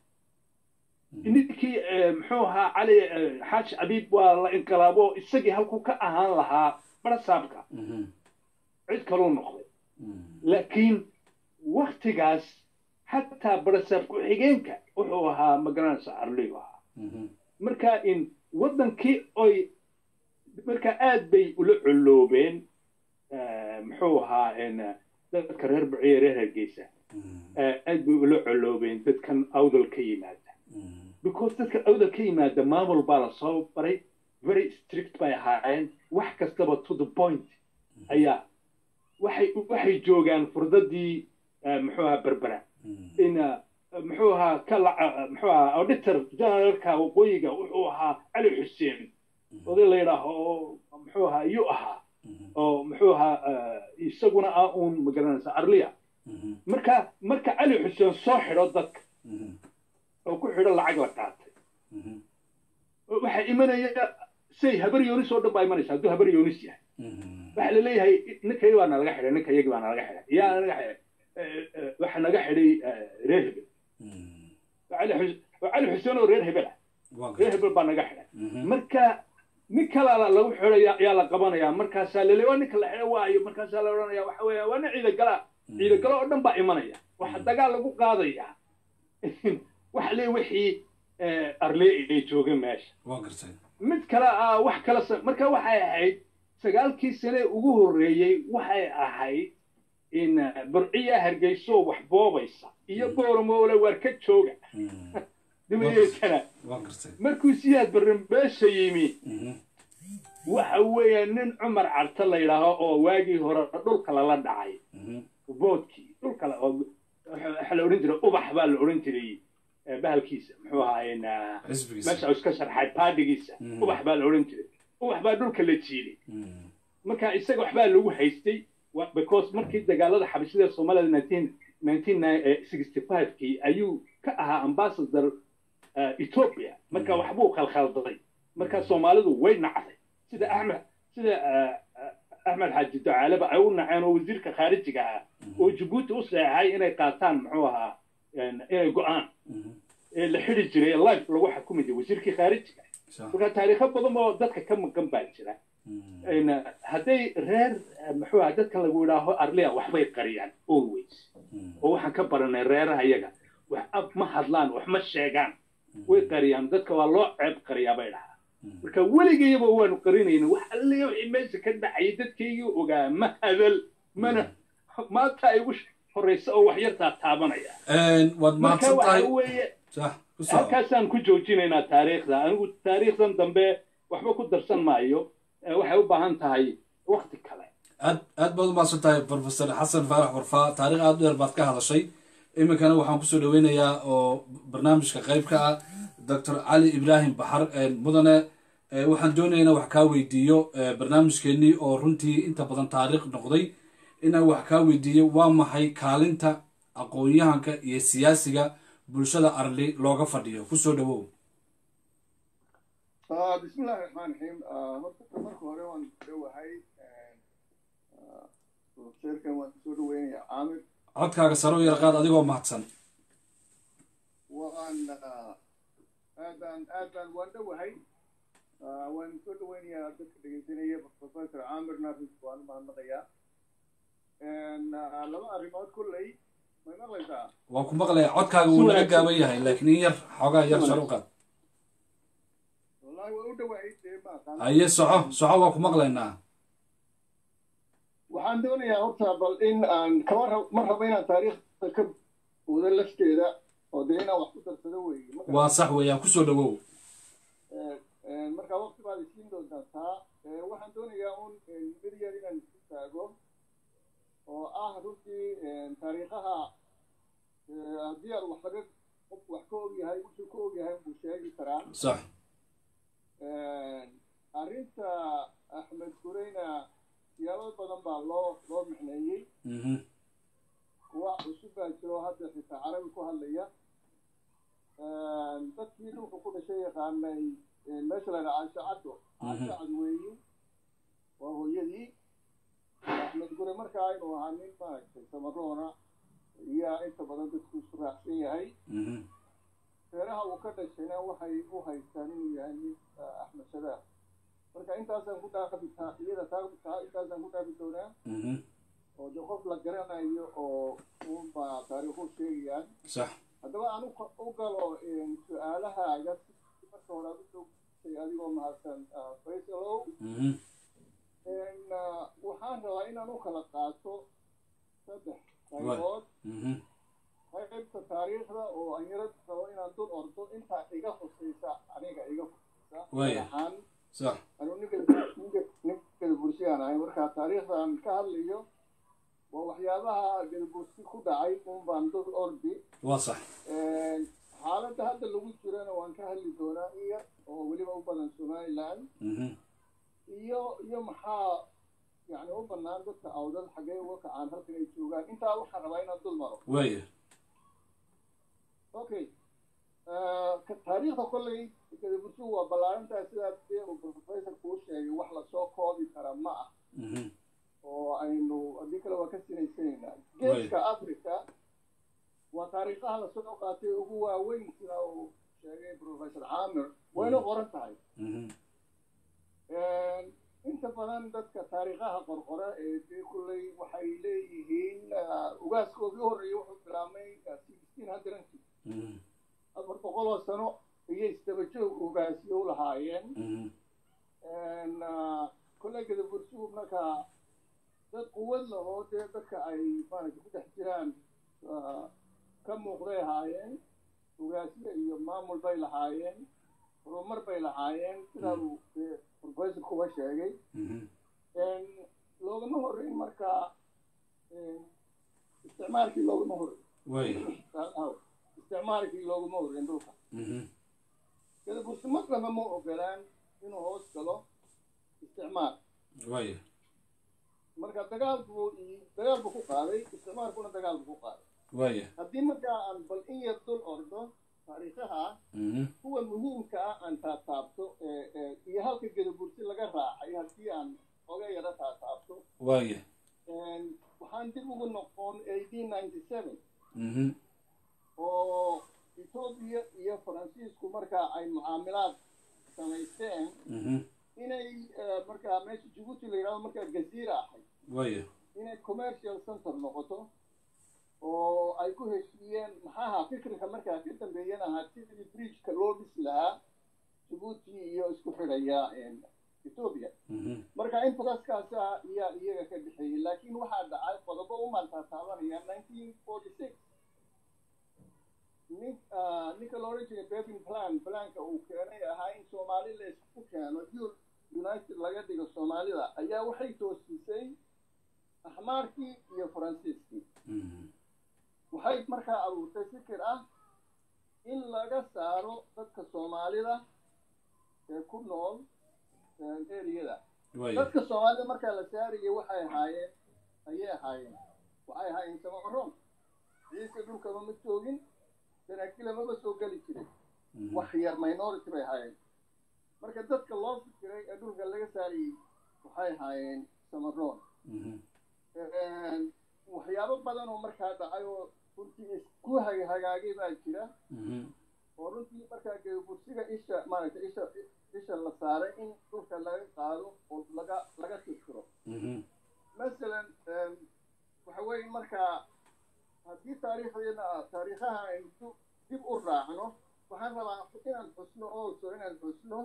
inkii muxuu ahaa cali xaashi abib waa la inqilaabo isagii halku ka ahaan lahaa barasaabka cid kaloo noqday laakiin waqtigaas hatta barasaab ku xigeenka wuxuu ahaa magaranaysa arliga marka in wadankii oy marka aad bay ula culoobeen muxuu ahaa in dadka reer Buciye reer Hargeysa aad bay ula culoobeen dadkan awdal ka yimaada because dadka awdal ka yimaada maamul baa la soo baray very strict by ahaayeen wax kastaba to the point ayaa waxay joogaan furdadii muxuu ahaa berbera in muxuu ahaa muxuu ahaa auditor generalka waqooyiga wuxuu ahaa Cali Xuseen oday la yiraahdo muxuu ahaa iyo ahaa oo muxuu ahaa isaguna uun magaranaysa arliya marka Cali Xuseen soo xiro dadka oo ku xiro lacag la qaatay waxa imanaya say habar yoonis oo dhan baa imanaysa hadduu habar yoonis yahay waxa la leeyahay ninkayga baa nalaga xidhay ninkayagi baa nalaga xidhay yaa nalaga xidhay waxa naga xidhay reer hebel cali xuseen oo reer hebel ah reer hebel baa naga xidhay marka nin kala lagu xidhay yaa la qabanaya markaasaa la leeyahay waa ninka la xidhay waayo markaasaa la odhanaya waxa weeya waa nin ciidagala oo dhan baa imanaya waxa dagaal lagu qaadaya waxa leeyahay wixii arlee ay joogeen meesha mid kale wax kala marka waxay ahayd 9 sane ugu horeeyay waxay ahayd in burciya hargeyso wax boobaysa iyo boormoole war ka jooga dimayskana markuu siyaad barnaamijka yimi waxa weeyaan nin Cumar Carta la yiraahdo oo waagii hore dhulka la dhacay boodkii dhulka waxa la oran jiray ubax baa la oran jiray bahalkiisa muxuu ahaayna meesha iska sharxay paadigiisa ubax baa la oran jiray ubax baa dhulka la jiilay marka isaga waxbaa lagu haystay because markii dagaalada xabashida Soomaaliya 1965kii ayuu ka ahaa ambassador Ethiopia marka waxbuu khalkhalday marka Soomaalidu way nacday sida Ahmed Haji Ducaale ay u naceen oo wasiirka khaarijiga ah oo Djibouti u saxay inay qaataan muxuu ahaa inay go'aan la xiri jiray live lagu xukumay wasiirkii khaarijiga marka taariikho badan oo dadka ka maqan baa jira hadday reer muxuu ahaa dadka lagu yidhaaho arliya waxbay qariyaan always oo waxaan ka baranay reeraha iyaga wax ma hadlaan wax ma sheegaan way qariyaan dadka waa loo ceeb qariyaa bay dhahaa marka weligayba waanu qarinayna wax alle wixii meesha ka dhacay dadkaygii ogaa ma hadal mana maanta ay ugu horeysa oo wax yartaa taabanaya waad mahadsantahay halkaasaan ku joojinaynaa taariikhda anigu taariikhdan dambe waxba ku darsan maayo waxay u baahan tahay waqti kale aad baad u mahadsantahay professor xasan faarax warfaa taariikh aad u dheer baad ka hadashay iminkana waxaan kusoo dhaweynayaa oo barnaamijka qayb ka ah dr cali ibraahim baxar mudane waxaan doonaynaa wax kaa weydiiyo barnaamijkeennii oo runtii inta badan taariikh noqday inaan wax kaa weydiiyo waa maxay kaalinta aqoon-yahanka iyo siyaasiga bulshada arli looga fadhiyo kusoo dhawow بسم الله الرحمن الرحيم مركو هوري وان دوحي شركة وان سو دوينيا عامر codkaaga saro yar qaad adigoo mahadsan وان آدان وان دوحي وان سو دوينيا دك دقيقينيا بروفيسور عامر نافذ وان ما نقيا لما أريمات كلي ما نقليسا waan ku maqlaya codkaaga wuu naga gaaban yahay laakiin in yar xoogaa yar saro qaad aye soco waa ku maqlaynaa waxaan doonayaa horta bal in aan ma rabo inaan taariikhda ka wada lafteeda oo dee inaan wax ku darsado weeye waa sax weeyaan kusoo dhawow marka waqti baad isiin doontaa taa waxaan doonayaa un mid yar inaan isu taago oo ah runtii taariikhaha haddii aad qof wax ka og yahay wuxuu ka og yahay buu sheegi karaa sax arrinta axmed gureyna siyaabo badan baa loo micneeyey kuwa cusub baa jiro hadda xitaa carabi ku hadlaya dadkii dhulka ku dhashay yaqaanay meesha la dhaha caashacaddo caashacad weeyi waa hooyadii axmed gure markaa inuu ahaa nin maaragtay samaroona iyaa inta badan dadku isu raacsan yahay reeraha uu ka dhashayna waxay u haystaan inuu yahay nin axmed shabaab marka intaasaan ku dhaafitaa iyada taa intaasaan ku dhaafi doonaa oo de qof la garanayo oo unbaa taariikhu sheegayaan sax haddaba aan u galo su-aalahaaga marka hore aad u joogtay adigoo mahadsan faysalow waxaan rabaa inaan u kala qaato 3 qaybood qaybta taariikhda oo aan yaro rabo inaan dul ordo intaa iga hoseysa aniga iga hoseysa صح أنا نقدر البورسيان هاي مركز تاريخ عن كهليو ووحيابها البورسي خد عيبهم باندور أرضي واضح حالة هذا اللي قلت لنا وان كهلي دورائية ولي ما أبدا سماي لان يوم يعني هو بنان قلت أوضل حاجة وقع عن هالكن يشوفان أنت أول حربين الظلم ويه أوكي taariikhda kolley gadabursigu waa ballaarintaa sidaa dee uu professorku u sheegay wax lasoo koobi kara ma ah oo aynu haddii kale waa ka sinaysanaynaa geeska africa waa taariikhaha lasoo qaatay ugu waaweyn sida uu sheegay professor caamir wayna qoran tahay inta badan dadka taariikhaha qorqora ee dee kulley waxay leeyihiin ugaaskoodii horreeyay wuxuu bilaabmay 1600 afar boqol oo sano ayay isdabajoog ugaasyo u lahaayeen kolley gadabursigu marka dad quwad lahoo dee dadka ay maaragta ku dhex jiraan ka muuqday ahaayeen ugaasyo iyo maamul bay lahaayeen horumar bay lahaayeen sidaa uu professorku uga sheegay loogama horreyn marka isticmaalkii loogama horreyn isticmaalkii loogama horreyn dhulka gadabursi marnaba ma ogolaan inuu hoos galo isticmaal marka dagaal buu ku qaaday isticmaalkuna dagaal buu ku qaaday haddii markaa aan bal in yar dul ordo taariikhaha kuwa muhiimka ah aan taataabto iyo halka gadabursi laga raacay haddii aan oga yaro taataabto waxaan dib ugu noqon 1897 oo etoobiya iyo faransiisku markaa ay mucaamilaad samaysteen inay markaa meesha jibuuti la yidhahdo markaa gaziira ahayd inay commercial center noqoto oo ay ku heshiiyeen maxaaha fikirka markaa ka dambeeyana ahaa sidii bridgeka loo dhisi lahaa jibuuti iyo isku xidhaya etoobiya marka interestkaasa ayaa iyaga ka dhexeeyey laakiin waxaa dhacay qodobo u maaltaataabanaya 1946 ninka la odhan jiray bevin planka uu keenay ahaa in soomaali la isku keeno united laga dhigo soomaalida ayaa waxay toosisay axmaarkii iyo faransiiskii waxay markaa abuurtay fikir ah in laga saaro dadka soomaalida ee ku nool eriyada dadka soomaalida markaa la saarayay waxay ahaayeen samaroon ciise dhulkaba ma joogin danaakila maba soo geli jiray wax yar minority bay ahaayeen marka dadka loo fikiray ee dhulka laga saarayay waxay ahaayeen samaroon waxyaabo badan oo markaa dhacay oo runtii isku hagaagay baa jira oo runtii markaa gadabursiga isha la saaray in dhulka laga qaado oo laga tirtiro masalan waxa weeye markaa haddii taariikhaha aynu dib u raacno waxaan rabaa inaan xusno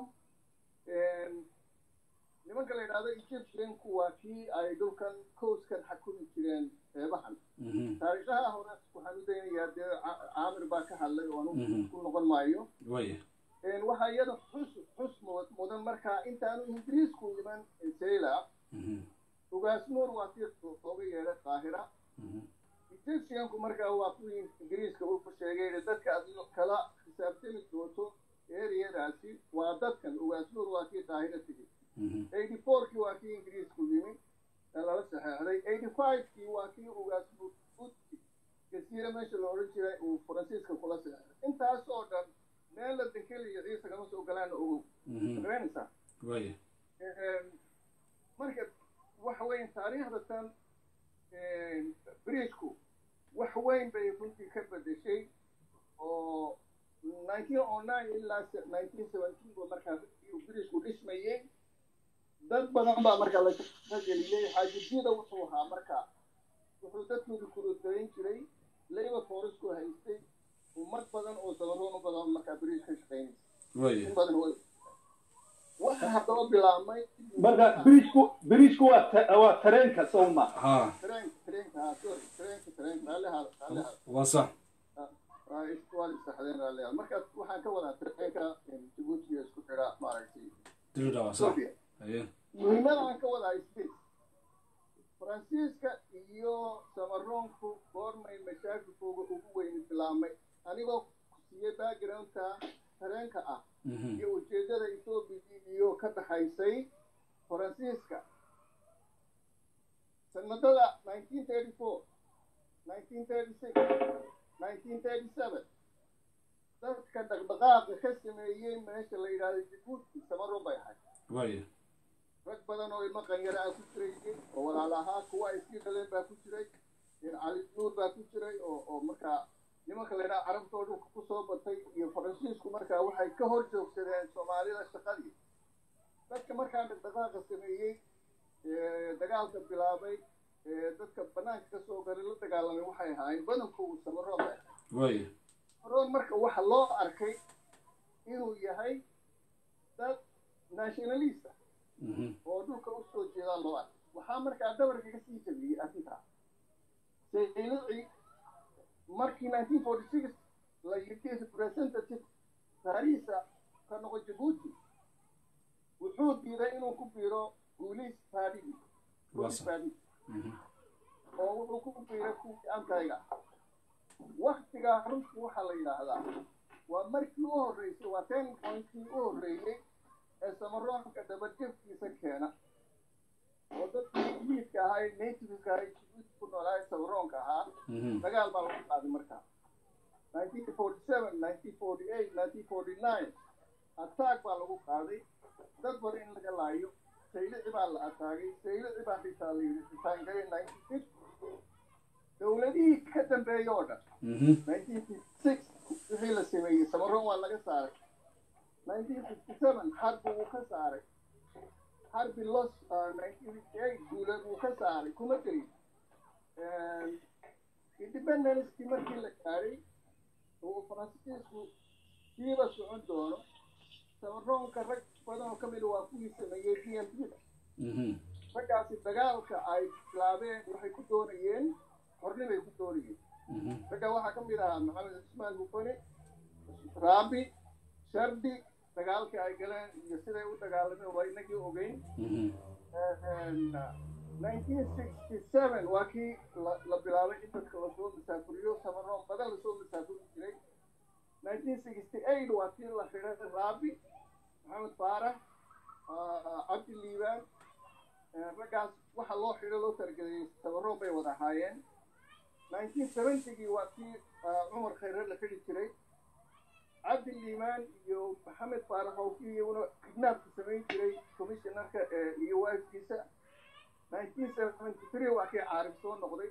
nimanka la yidhahdo egyptianku waa kii ay dhulkan coaskan xakumi jireen qeybahan taariikhaha hore waxaan u daynayaa dee caamir baa ka hadlay oo anu ku noqon maayo waxaa iyada xus mudan markaa intaanu ingiriisku iman sayla ugaas nuur waa kii ooga yeedhay qaahira egyptianku markaa waa kuwii ingiriiska uu ku sheegay dadka aad kala xisaabtami doonto eriyadaasi waa dadkan ugaas nuur waa kii qaahira tegey 84kii waa kii ingiriisku yimi ee lala saxeexday 85kii waa kii ugaas buudki jasiira meesha la odhan jiray uu faransiiska kula saxeexday intaas oo dhan meel la denkeliyo ciise kama soo galaana ogow garanaysaa marka waxa weyn taariikhda tan bridgeku wax weyn bay runtii ka bedeshay oo 1909 ilaa 1917 ba markaa bridgeku dhismayey dad badan baa markaa la geliyey xaajidiyada wuxuu ahaa markaa wuxuu dadkooda kurodayn jiray labor forceku haystay ummad badan oo samaroon u badan markaa bridge ka shaqaynaysa in badan waxa haddaba bilaabmay marka bridgeku waa tareenka sowma tareenka waa sax waa saxdeen raaliha markaas waxaan ka wadaa tareenka Djibouti isku xidha maaragtay dilida waa sax muhiimada aan ka wadaa space faransiiska iyo samaroonku goormay mashaakilkooga ugu weyn bilaabmay anigoo siiyey backgroundka tareenka ah iyo ujeedada Ethiopia iyo ka dhaxaysay faransiiska sanadada 1934 1936 1937 dadka dhaqdhaqaaqa ka sameeyey meesha la yidhaahdo jabuuti samaroon bay ahayd waaya rag badan oo ilmo qanyara ah ku jiray oo walaal ahaa kuwa ay sii dhaleen baa ku jiray cali nuur baa ku jiray oo markaa nimanka la yidhaha carabtoo dhulka ku soo batay iyo faransiisku markaa waxay ka hor joogsadeen soomaalida shaqadii dadka markaa dhaqdhaqaaqa sameeyey dagaalka bilaabay dadka banaanka ka soo galay la dagaalamay waxay ahaayeen badankoodu samaroon bay ahayd waaya samaroon marka waxa loo arkay inuu yahay dad nationalist ah oo dhulka u soo jeedaa loo arkay waxaa markaa dabarka ka sii jabiyey arrintaa saylici markii 1946 la yidhi representative Paris ka noqo Djibouti wuxuu diiday inuu ku biiro police party oo wuxuu ku biiray kuwii antayga waqtigaa runtii waxaa la yidhaahdaa waa markii u horreysay waa 10 pointkii u horreeyey ee samaroonka dabajabkiisa keena oo dadkii miidka ahaa nativeka ahaa Djibouti ku noolaa samaroonka ahaa dagaal baa lagu qaaday markaa 1947 1948 1949 attack baa lagu qaaday dad badan in laga laayo saylici baa la ataagay saylici baa xitaa la yidhi xisaangalay 1950 dowladihii ka dambeeyey oo dhan 1956 wixii la sameeyey samaroon waa laga saaray 1957 xarbi wuu ka saaray xarbi los 1958 duulad wuu ka saaray kuma jirin independence markii la gaaray oo faransiisku siiba socon doono samaroonka rag badan oo ka mid waa kuwii sameeyey DMP raggaasi dagaalka ay bilaabeen waxay ku doonayeen hornibay ku doonayeen ragga waxaa ka mid ahaa maxamed ismaan bufani raabi shardi dagaalkii ay galeen iyo siday u dagaalameen waa inagii ogeyn 1967 waa kii la bilaabay in dadka lasoo masaafuriyo samaroon badan lasoo masaafuri jiray 1968 waa kii la xidhay raabi maxamed faarax cabdi liibaan raggaas waxa loo xidhay loo targeliyey samaroon bay wada ahaayeen 1970gii waa kii cumar khayre la xidhi jiray cabdi liimaan iyo maxamed faarax oo kii iyaguna kidnaabka samayn jiray commissionerka iyo waafkiisa 1973 waa kii caarif soo noqday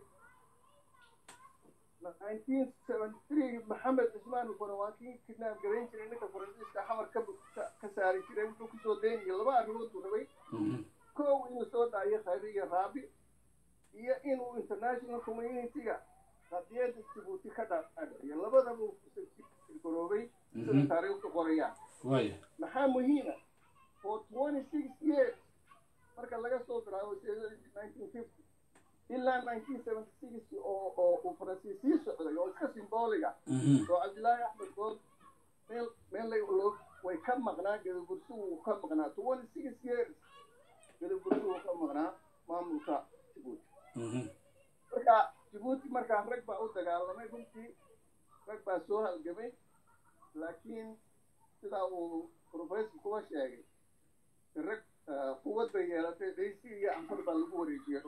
1973 maxamed cismaan ufana waa kii kidnaab garayn jiray ninka faransiiska xamar ka saari jiray wuxuu kusoo daynayay laba arrimood buu rabay kow inuu soo daayo khayre iyo raabi iyo inuu international community-ga qadiyadda Djibouti ka dhaadhiciyo labadaba uu garoobay sida taariikhdu qorayaan maxaa muhiima for 26 years marka laga soo bilaabo 1950 ilaa 1976 oo faransiisii socday oo iska simboliga oo cabdilaahi axmed good meel way ka maqnaa gadabursi wuu ka maqnaa 26 years gadabursi wuu ka maqnaa maamulka Djibouti marka Djibouti markaa rag baa u dagaalamay runtii rag baa soo halgamay laakiin sidaa uu professor kuwa sheegay rag quwad bay yeelatay qaysi iyo anfar baa lagu wareejiyay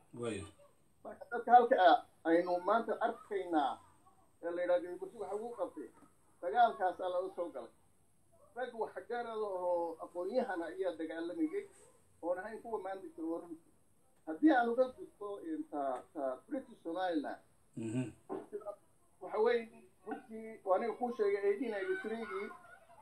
marka dadka halka aynu maanta arkaynaa ee la yidhahdo bursi waxa ugu qabtay dagaalkaasaa laga soo galay rag waxgarada oo aqoon-yahana ayaa dagaalamayay oon ahayn kuwa maanta jiro runtii haddii aan uga gudbo British Somaliland waxa weeye runtii waa aniga kuu sheegay 1893gii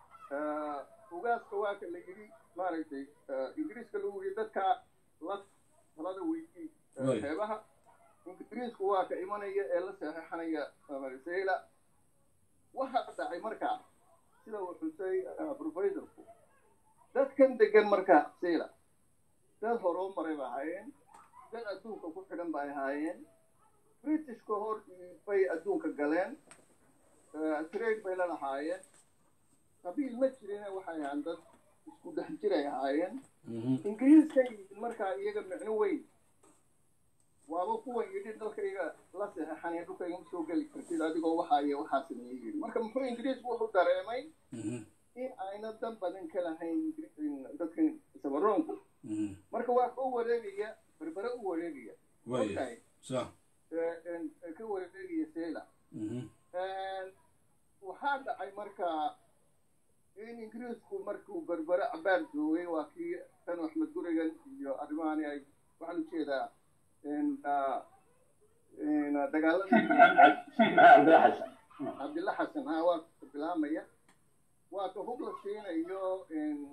ugaaska waa ka la yidhi maaragtay ingiriiska lagu yidhi dadka la talada weydii xeebaha ingiriisku waa ka imanaya ee la saxeexanaya Marseille waxa dhacay markaa sida uu xusay professorku dadkan degan markaa Marseille dad horoo maray baa ahaayeen dad adduunka ku xidhan bay ahaayeen Britishka hor bay adduunka galeen trade bay la lahaayeen qabiil ma jirin waxay ahaan dad isku dhex jiray ahaayeen ingiriiska markaa iyaga micno weyn waaba kuwa yidhi dalkayga la saxeexanaya dhulkayga ma soo geli kartid adigoo waxaa sameeyey marka muxuu ingiriisku wuxuu dareemay in ayna dan badan ka lahayn dadkan samaroonku marka waa ka wareegaya berbere u wareegaya ka wareegaya Seyla waxaa dhacay markaa in ingiriisku markuu berbere cabaar joogay waa kii tan axmed gurigan iyo arrimahani ay waxaan ujeedaa dagaaladii cabdilla xasan waa bilaamaya waa ka hub la siinayo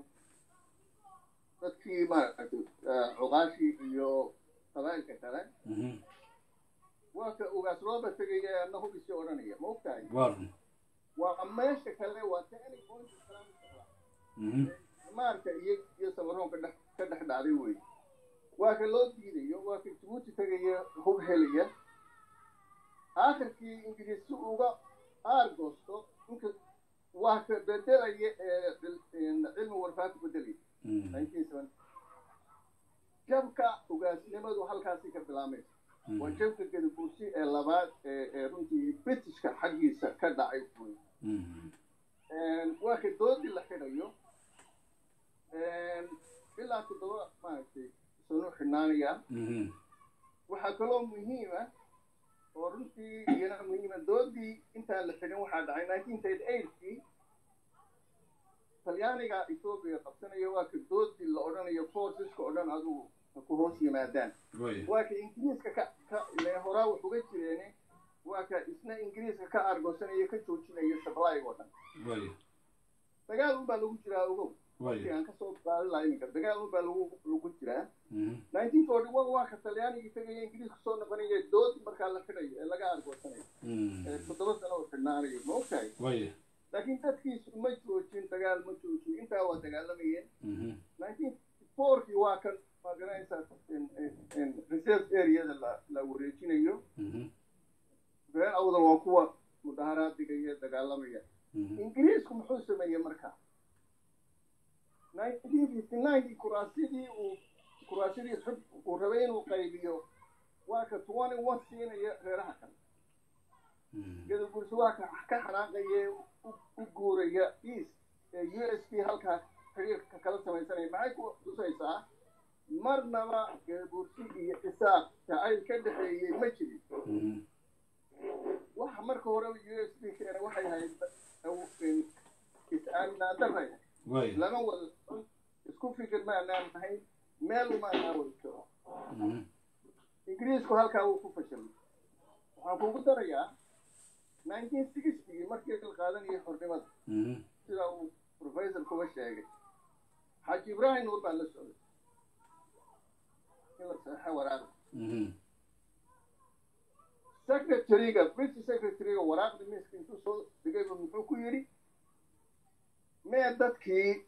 dadkii maaragtay cuqaashii iyo qabaa'ilka kale waa ka ugaas rooba tegaya ana hub isii odhanaya ma ogtahay waa meesha kale waa tani point maarka iyo samaroonka ka dhex dhacday wey waa ka loo diidayo waa ka jabuuti tegaya hub helaya aakhirkii ingiriis si uga aargoosto inka waa ka bedelaya cilmi warfaad bedelaya jabka ugaasnimadu halkaasi ka bilaamaysa waa jabka gadabuursi ee labaad ee runtii britishka xaggiisa ka dhacay wey waa ka doodii la xidhayo ilaa 7 maaragtay sano xidhnaanaya waxaa kaloo muhiima oo runtii iyana muhiima doodii intaan la xidhin waxaa dhacay 1938kii talyaaniga etoobiya qabsanaya waa ka doodii la odhanayo forceska oo dhan adugu ku hoos yimaadaan waa ka ingiriiska horaa wax uga jireene waa ka isna ingiriiska ka aargoosanaya ka joojinaya supplyg oo dhan dagaal unbaa lagu jiraa ogow aan kasoo baari laha iminka dagaal unbaa lagu jiraa 1941 waa ka talyaanigii tegaya ingiriiska soo noqonaya doodi markaa la xidhayo ee laga aargoosanayo 7 sano oo xidhnaanayo ma ogtahay laakiin dadkiisu ma joojin dagaal ma joojin intaa waa dagaalamayeen 1954kii waa kan magaranaysaa reserve areada la wareejinayo been awdan waa kuwa mudaharaadiga iyo dagaalamaya ingiriisku muxuu sameeyey markaa 1959 kuraasidii xub uu rabay inuu qaybiyo waa ka 21 siinaya reeraha kale gadabuursi waa ka xanaaqaya u guuraya east USP halkaa xiriirka kala samaysanaya maxay ku tusaysaa marnaba gadabuursi iyo isaaq jacayl ka dhexeeyey ma jirin waxa marka hore USP keena waxay ahayd is-aaminaadaray lama wada isku fikir maanaan ahayn meel maanaa wada jiro ingiriisku halkaa wuu ku fashalay waxaan kugu darayaa 1960 markii la qaadanayay xornimada sida uu professor kuba sheegay xaaji ibraahim nuur baa la socday in la saxa waraaqda secretary-ga british secretary-ga waraaqda miiska intuu soo dhigay muxuu ku yidhi mee dadkii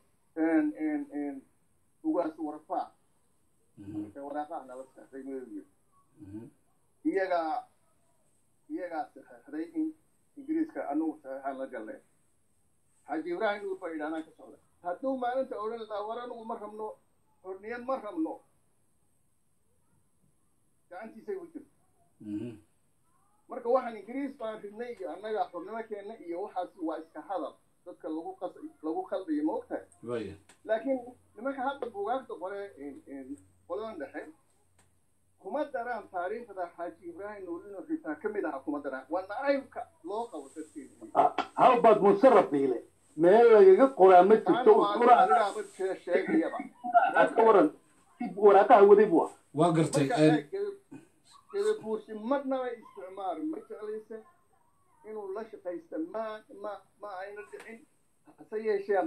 ugaas warfaa waraaqaha nala saxday meeyu iyagaa saxeexday in ingiriiska anugu saxeexaan la galnay xaaji ibraahim nuur baa idhaanaan ka socda hadduu maalinta odhan lahaa war anugu ma rabno xorniyad ma rabno gacantiisay u jirto marka waxaan ingiriis baan ridnay iyo annaga xornimo keenna iyo waxaas waa iska hadal dadka lagu khaldayo ma ogtahay laakiin nimanka hadda buugaagta qore qoladan dhexe kuma daraan taariikhda xaaji ibraahim nuur inuu ritaa ka mid aha kuma daraan waa nacaybka loo qabo dadkeeda halbaad musarraf ile meel lagaga qoraa ma jirto sheegayaba aad ka waran waraaqaha waday buu waa gartay gadabuursi marnaba isticmaar ma jeclaysa inuu la shaqaysta ma ayna dhicin hase yeeshee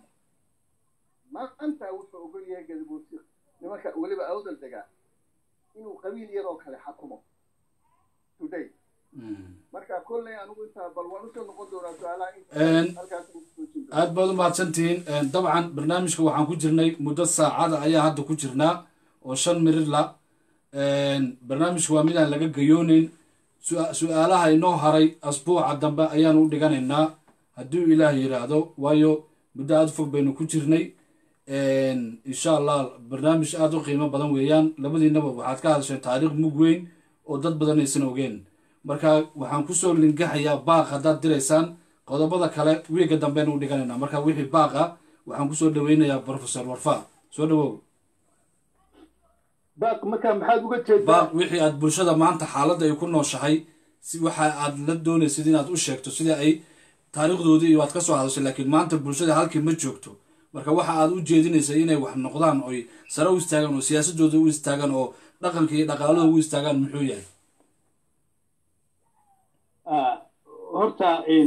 maanta wuxuu ogol yahay gadabuursi nimanka weliba awdal degaa inuu qabiil yaroo kale xakumo today marka kolley anigu intaa bal waan usoo noqon doonaa su-aalaha halkaas aad baad u mahadsantihiin dabcan barnaamijka waxaan ku jirnay muddo saacada ayaa hadda ku jirnaa oo 5 mirir la barnaamijku waa midaan laga gayooneyn su-aalaha inoo haray asbuuca dambe ayaanu u dhiganaynaa haddii ilaah yidhaahdo waayo muddo aada fog baynu ku jirnay insha allah barnaamij aada u qiimo badan weeyaan labadiinaba waxaad ka hadasheen taariikh mug weyn oo dad badan aysan ogeen marka waxaan kusoo lingaxayaa baaq haddaad diraysaan qodobada kale wiiga dambeenu u dhiganaynaa marka wixii baaqa waxaan kusoo dhaweynayaa professor warfa soo dhawow baaq markaa maxaad uga jeedaa baaq wixii aad bulshada maanta xaaladda ay ku nooshahay si waxa aad la doonaysid inaad u sheegto sidii ay taariikhdoodii iyo waad ka soo hadashay laakiin maanta bulshada halkii ma joogto marka waxa aad u jeedinaysa inay wax noqdaan oy sare u istaagaan oo siyaasadooda u istaagaan oo dhaqanka iyo dhaqaalada u istaagaan muxuu yahay horta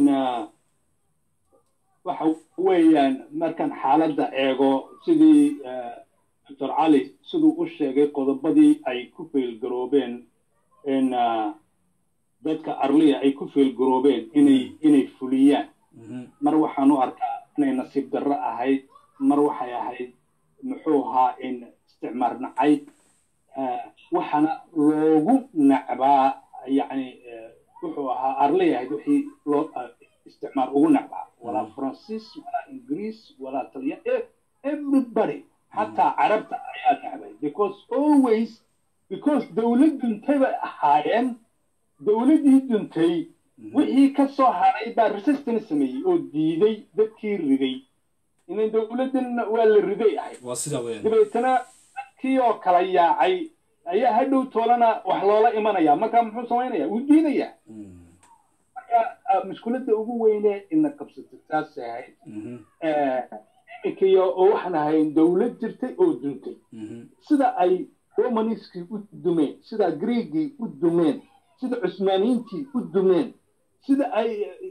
waxa weeyaan markaan xaaladda eego sidii dr cali siduu u sheegay qodobadii ay ku feelgaroobeen dadka arliya ay ku feelgaroobeen inay fuliyaan mar waxaan u arkaa inay nasiib darro ahayd mar waxay ahayd muxuu ahaa in isticmaar nacayb waxaana loogu nacbaa yacni wuxuu ahaa arliya ahayd wixii loo isticmaar ugu nacbaa walaa faransiis walaa ingiriis walaa talya everybody xataa carabta ayaa nacbay because dowlad duntay bay ahaayeen dowladdii duntay wixii ka soo haray baa resistance sameeyey oo diiday dadkii riday inay dowladdan waa la riday ahayd dabeetana dadkii oo kala yaacay ayaa hadhow toolana wax loola imanaya marka muxuu samaynayaa wuu diidayaa marka mushkiladda ugu weyne ina qabsatay taas ahayd iminkiyo oo waxaan ahayn dowlad jirtay oo duntay sida ay romaniskii u dumeen sida greegii u dumeen sida cusmaaniyiintii u dumeen sida ay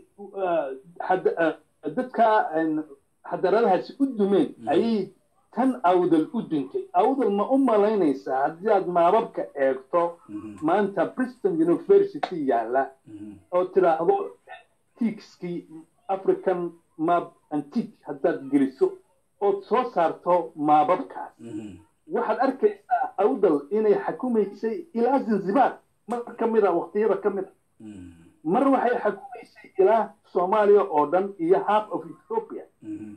dadka xadaradahaasi u dumeen ayay tan awdal u duntay awdal ma u malaynaysaa haddii aad maababka eegto maanta Princeton University yaalla oo tiraahdo antiqueskii African map antique haddaad geliso ood soo saarto maababkaas waxaad arkaysaa awdal inay xukumaysay ilaa Zanzibar mar ka mid a waqtiyada ka mid a mar waxay xukumaysay ilaa Soomaaliya oo dhan iyo half of Ethiopia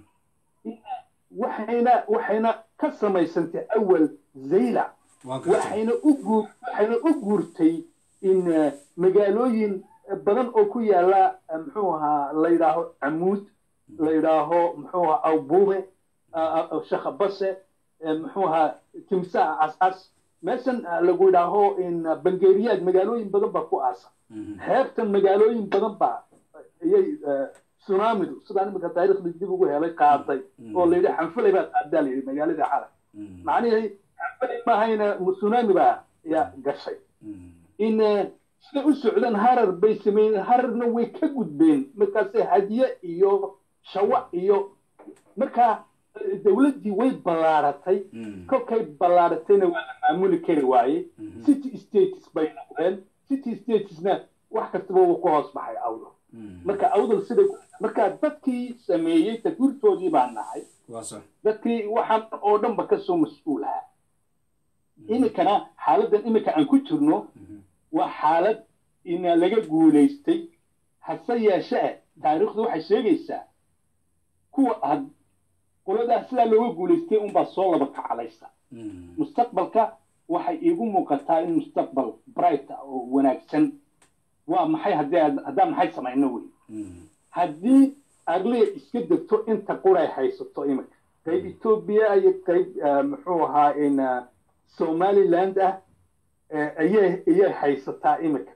waxayna ka samaysantay awal Zayla waxayna u guurtay in magaalooyin badan oo ku yaala muxuu ahaa la yidhaaho Camuud la yidhaaho muxuu ahaa Awbuube Shakhabase muxuu ahaa Timsaa Cascas meeshan lagu yidhaaho in Bangeeriyaad magaalooyin badan baa ku aasan xeebtan magaalooyin badan baa ayay tsunamidu sidaan imika taariikhda dib ugu helay qaaday oo la yidhi xanfalay baa qaadaa la yidhi magaalada xalab macnaheedu xanfalay maahayna tsunami baa yaa gashay in sida u socdaan harar bay sameeyeen hararna way ka gudbeen markaasay hadiye iyo shawa iyo markaa dowladdii way ballaaratay kolkay ballaaratayna waa la maamuli kari waaye city states bay noqdeen city statesna wax kastaba wuu ku hoos baxay awdal marka awdal sida marka dadkii sameeyey tagurtoodii baa nahay dadkii waxaan oo dhanba ka soo mas-uulaha iminkana xaaladdan iminka aan ku jirno waa xaalad ina laga guulaystay hase yeeshee taariikhdu waxay sheegaysaa kuwa qoladaas sidaa looga guulaystay unbaa soo laba kacalaysa mustaqbalka waxay iigu muuqataa in mustaqbal bright oo wanaagsan waa maxay haddaan maxay samayno wey haddii arliya iska degto inta quray haysato iminka qayb Ethiopia iyo qayb muxuu ahaa in Somaliland ah ayay haysataa iminka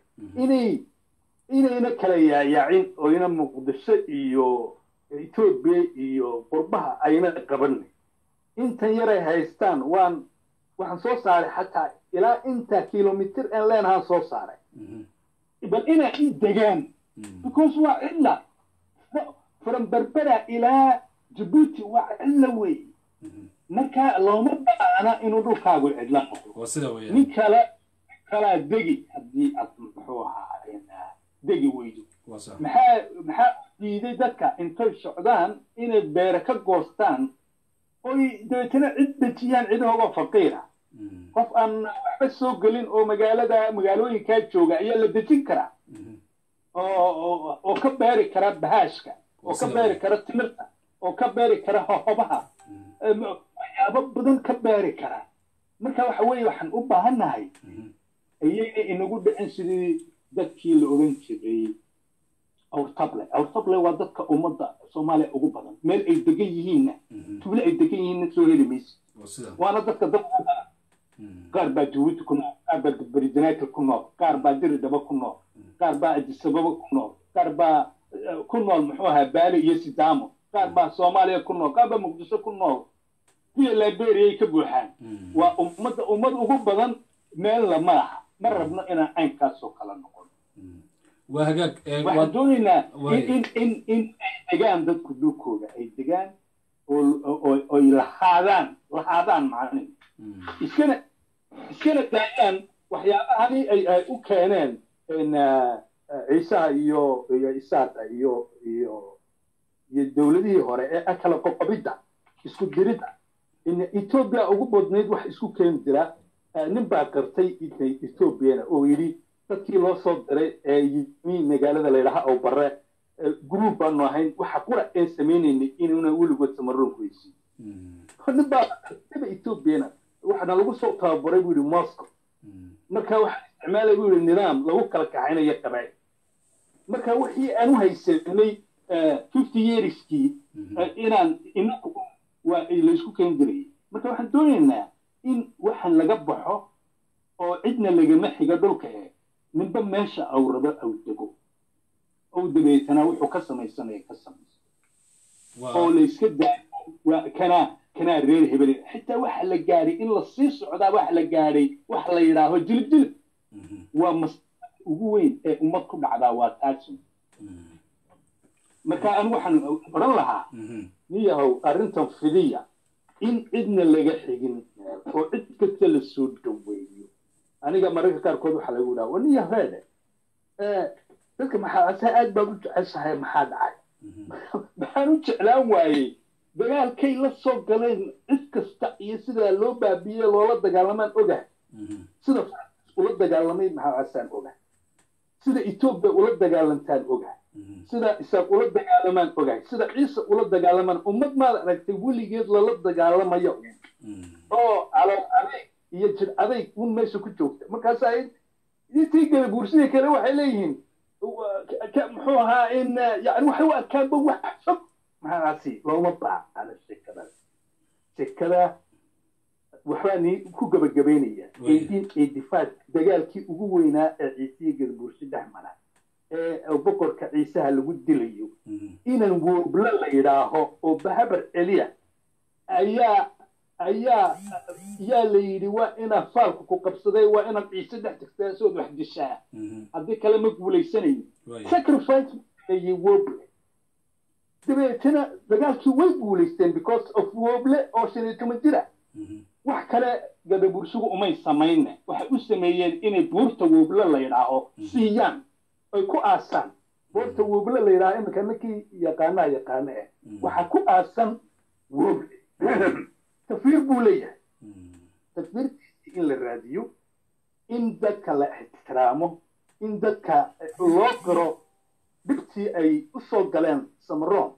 inayna kala yaacin oo ina Muqdisho iyo Ethiopia iyo qurbaha ayna qaban intan yaray haystaan waxaan soo saaray xataa ilaa inta kilomitir aan leenahay soo saaray bal ina degaan because waa illa from Berbera ilaa Djibouti waa illa way marka looma baana inuu dhulkaagu cidla noqdo nin kala degi haddii aad muxuu ahaa degi weydo maxaa diiday dadka intay socdaan inay beere ka goostaan oy dabeetana cid dejiyaan cidahooga faqiira qof aan waxba soo gelin oo magaalooyinkaa jooga ayaa la dejin karaa oo ka beeri kara bahaashka oo ka beeri kara timirta oo ka beeri kara hohobaha waxyaabo badan ka beeri kara marka waxa weeye waxaan u baahannahay ayayna inagu dhicin sidii dadkii la ogan jiray awrtable waa dadka ummadda Soomaaliya ugu badan meel ay degan yihiinna tuulo ay degan yihiinna soo heli mayso waana dadka dad qaar baa Djibouti ku nool qaar baa Bariidanaaka ku nool qaar baa Diridaba ku nool qaar baa Addis Ababa ku nool qaar baa ku nool muxuu ahaa baali iyo sidaamo qaar baa soomaaliya ku nool qaar baa muqdisho ku nool kuwa liberia ka buuxaan waa ummad ugu badan meel lama laha ma rabno inaan caynkaasoo kala noqon وهجاك waxaan doonaynaa in ay degaan dadku dhulkooda ay degaan oy lahaadaan macnaheedu iskana daayaan waxyaabahani ay u keeneen ciisaha iyo isaata iyo dowladihii hore ee kala qoqobidda isku diridda etoobiya ugu badnayd wax isku keeni jira nin baa qartay etoobiyana oo yidhi dadkii loo soo diray ee yimi magaalada layidhaha oo bare group baanu ahayn waxa qura een samaynaynay inuuna weligood samaroonku heysiin nin baa qartayba etoobiyana waxaana lagu soo tababaray buu yidhi moscow marka waxaa isticmaalay buu yidhi nidaam lagu kala kaxaynayo qabaa'il marka wixii aan u haysanay 50 yearskii inaan inaku waa laysku keeni jirayay marka waxaan doonaynaa in waxaan laga baxo oo cidna lagama xiga dhulka ninba meesha au rabo au dego ou degeysana wuxuu ka samaysanaya ka samaysan oo layska daayo waa kanaa reer hebel xitaa waxa la gaaray in la sii socdaa waxa la gaaray wax la yidhaaho jilib waa ugu weyn ee ummad ku dhacdaa waa taas marka anigu waxaan odhan lahaa niyahow arrintan fidiya in cidna laga xigin oo cid kasta la soo dhaweeyo aniga mararka qaarkood waxaa lagu dhaha waniya reede dadka maxaa aad baad u jeceshahay maxaa dhacay maxaan u jeclaan waayey dagaalkay la soo galeen cid kasta iyo sida loo baabiye loola dagaalamaan ogahay sida ula dagaalamay maxaa casaan ogahay sida etoobiya ula dagaalantaan ogahay sida isaaq ula dagaalamaan ogahay sida ciise ula dagaalamaan ummad maad aragtay weligeed lala dagaalamayo oo calool adeeg iyo jir adayg un meesha ku joogta markaas ay intii kale buursidii kale waxay leeyihiin muxuu ahaa in yani waxay u arkaanba wax fog maxaasi looma baahana sekada waxbaa ku gabagabaynaya 1885 dagaalkii ugu weynaa ee ciisiya gadabuursi dhex mara ee boqorka ciisaha lagu dilayo inan woobla la yidhaaho oo bahabar celiya ayaa la yidhi waa inaad faalku ku qabsaday waa inaad ciise dhex tagtaa sood wax dishaa haddii kale ma guulaysanayo sacrifice ayay woble dabeetana dagaalkii way guulaysteen because of woble oo 15 jira wax kale gadabursigu umay samayne waxay u sameeyeen inay buurta woble la yidhaaho siiyaan ay ku aasaan buurta woble la yidhaaho iminka ninkii yaqaana waxaa ku aasan woble تفير بولية تفير إن الراديو إن ذاك لا احترامه إن ذاك لوكرو بكتي أي أصول قلان سمرون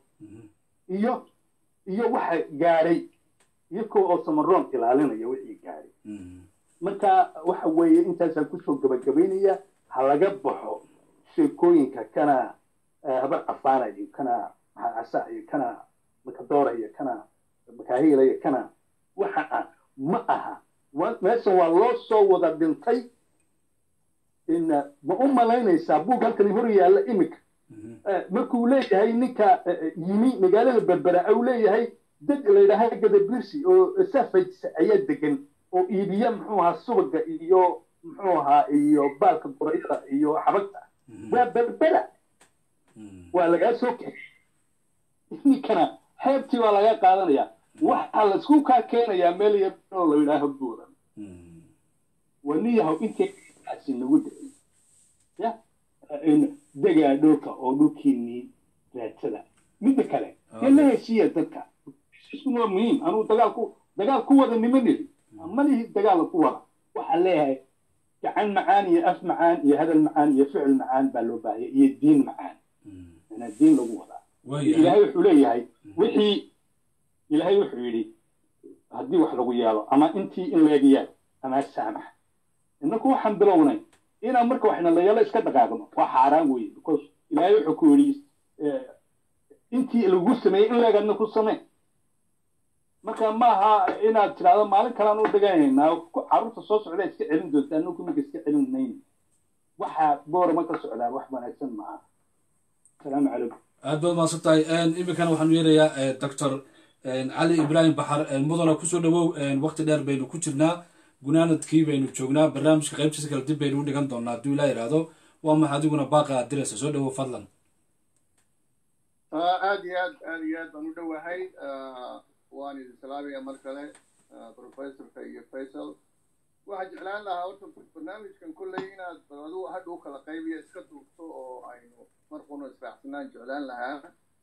إيو واحد جاري يكو أو سمرون كلالنا يوحي جاري متى واحد ويا أنت سأكون جبينية على جبهه شيكوين كنا هبر أفانا كنا عساء كنا مكدورة كنا makaahilaya kana waxa ma aha meesha waa loo soo wada dhintay in ma u malaynaysaa buug halkan hor yaalla imika markuu leeyahay ninka yimi magaalada berbera uu leeyahay dad la yidhaaha gadabursi oo safaysa ayaa degan oo iibiya muxuu ahaa subaga iyo muxuu ahaa iyo baalka qurayda iyo xabagta waa berbera waa lagaa soo kixi ninkana xeebtii waa laga qaadanaya waxa la isku ka keenayaa meel yar oo la yiraahdo buuran waniyaha intee asin lagu dhigay ya in dagaa dhulka oo dhulkiini raadsada mid kale in la heshiiyo dadka isku waa muhiim anu dagaal ku wada nimanidi amalihi dagaal ku wada waxa leeyahay gacan macaan iyo af macaan iyo hadal macaan iyo ficil macaan baa loo baahay iyo diin macaan ana diin lagu wada ilaahay wuxuu leeyahay wixii ilaahay wuxuu yidhi haddii wax lagu yeelo ama intii in laga yeelo ama saamax innaku waxaan bilownay inaan marka waxna la yeelo iska dhaqaaqno waa xaaraan weeye because ilaahay wuxuu ku yidhi intii lagu sameeyey in lagadna ku samee marka maaha inaad tiraahdo maalin kalaan u dhagaynaynaa carruurta soo socda iska celin doontaa annagu kumika iska celin mayno waxa boorama ka socdaa wax wanaagsan maaha السلام عليكم aad baad mahadsantahay iminkana waxaanu yeerayaa doctor cali ibraahim baxar mudana kusoo dhawow waqti dheer baynu ku jirnaa gunaanadkii baynu joognaa barnaamijka qaybtiisa kale dib baynu u dhigan doonaa hadduu ilaa yidhaahdo waa maxay adiguna baaqa aad diraysa soo dhawow fadlan aad iyo aad baan u dhowahay waan idin salaamaya mar kale professorka iyo faysal waxaan jeclaan lahaa horta barnaamijkan kolley inaad adigu hadha u kala qaybiya iska duubto oo aynu marquna israacsanaan jeclaan lahaa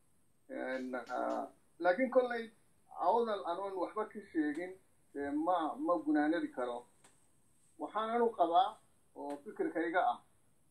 laakiin kolley awdal anoon waxba ka sheegin ma gunaanadi karo waxaan anu qabaa oo fikirkayga ah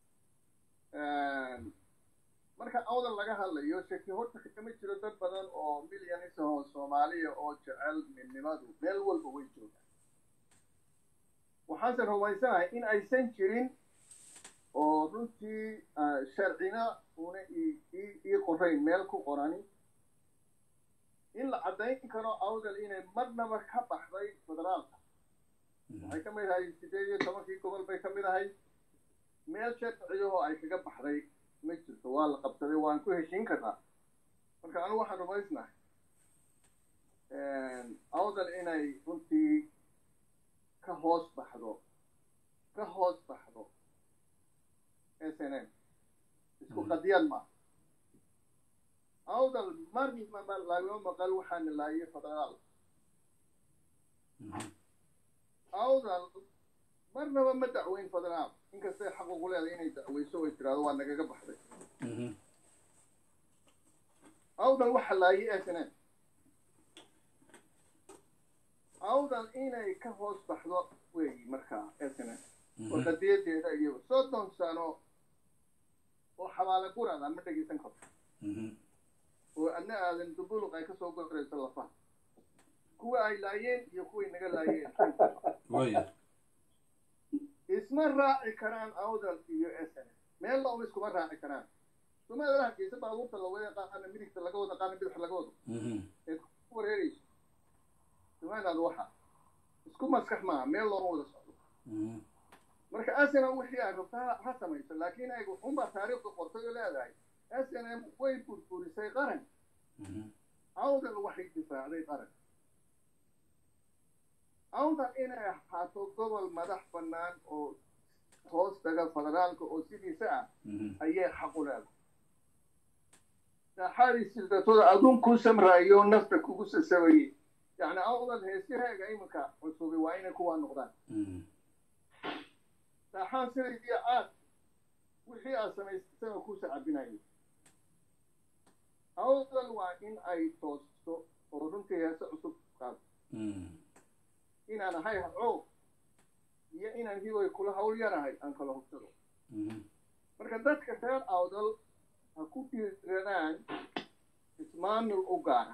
marka awdal laga hadlayo shaki horta kama jiro dad badan oo milyanis oo soomaaliya oo jecel midnimadu meel walba way joogaan waxaanse rumaysanahay in aysan jirin oo runtii sharcina una ii qorayn meel ku qorani in la caddayn karo awdal inay marnaba ka baxday federaalka waxay ka mid ahay 18 gobol bay ka mid ahay meel sharciyahoo ay kaga baxday ma jirto waa la qabsaday waan ku heshiin karnaa marka anigu waxaan rumaysnahay awdal inay runtii ka hoos baxdo SNM isku qadiyad ma awdal marnaba lagama maqal waxaana laayay federaal awdal marnaba ma dacweyn federaal inkastay xaq ugu leedahay inay dacweyso ay tiraahdo waa nagaga baxday awdal waxa laayay SNM awdal inay ka hoos baxdo weeyi markaa SNM oo qadiyadeeda iyo 30 sano oo xabaala gurada ma dhageysan karto oo adna aadan dubuluq ay ka soo gorayso lafa kuwa ay laayeen iyo kuwa naga laayeen isma raaci karaan awdal iyo SNM meel loo iskuma raaci karaan Soomaalida halkiisa baabuurta la wada qaana midigta laga wada qaana bidix laga wado ee ku wareerayso Soomaalida waxa isku maskax ma meel loo wada socdo marka SNM wixii ay rabtaa ha samayso laakiin ay waxba taariikhda qortay leedahay SNM way burburisay qaran awdal waxay difaacday qaran awdal inay ahaato gobol madax bannaan oo hoos taga federaalka oo sidiisa ah ayay xaq u leedahay taxariisidooda adduunku samraayo nafta kugu sasabayay يعني أفضل هيسيها قايمك وصوبي وعينك هو النقدان تحان سيري دي وحي أسمى يستمع كوسع بناي أفضل وعين أي توستو ورنتي هيسا أصب قاد إن أنا هاي هعو يا إن أنا هيو يقول هاول يرى هاي أنك له هفترو مركزات كثير أفضل هكوتي رنان اسمان الأوغارة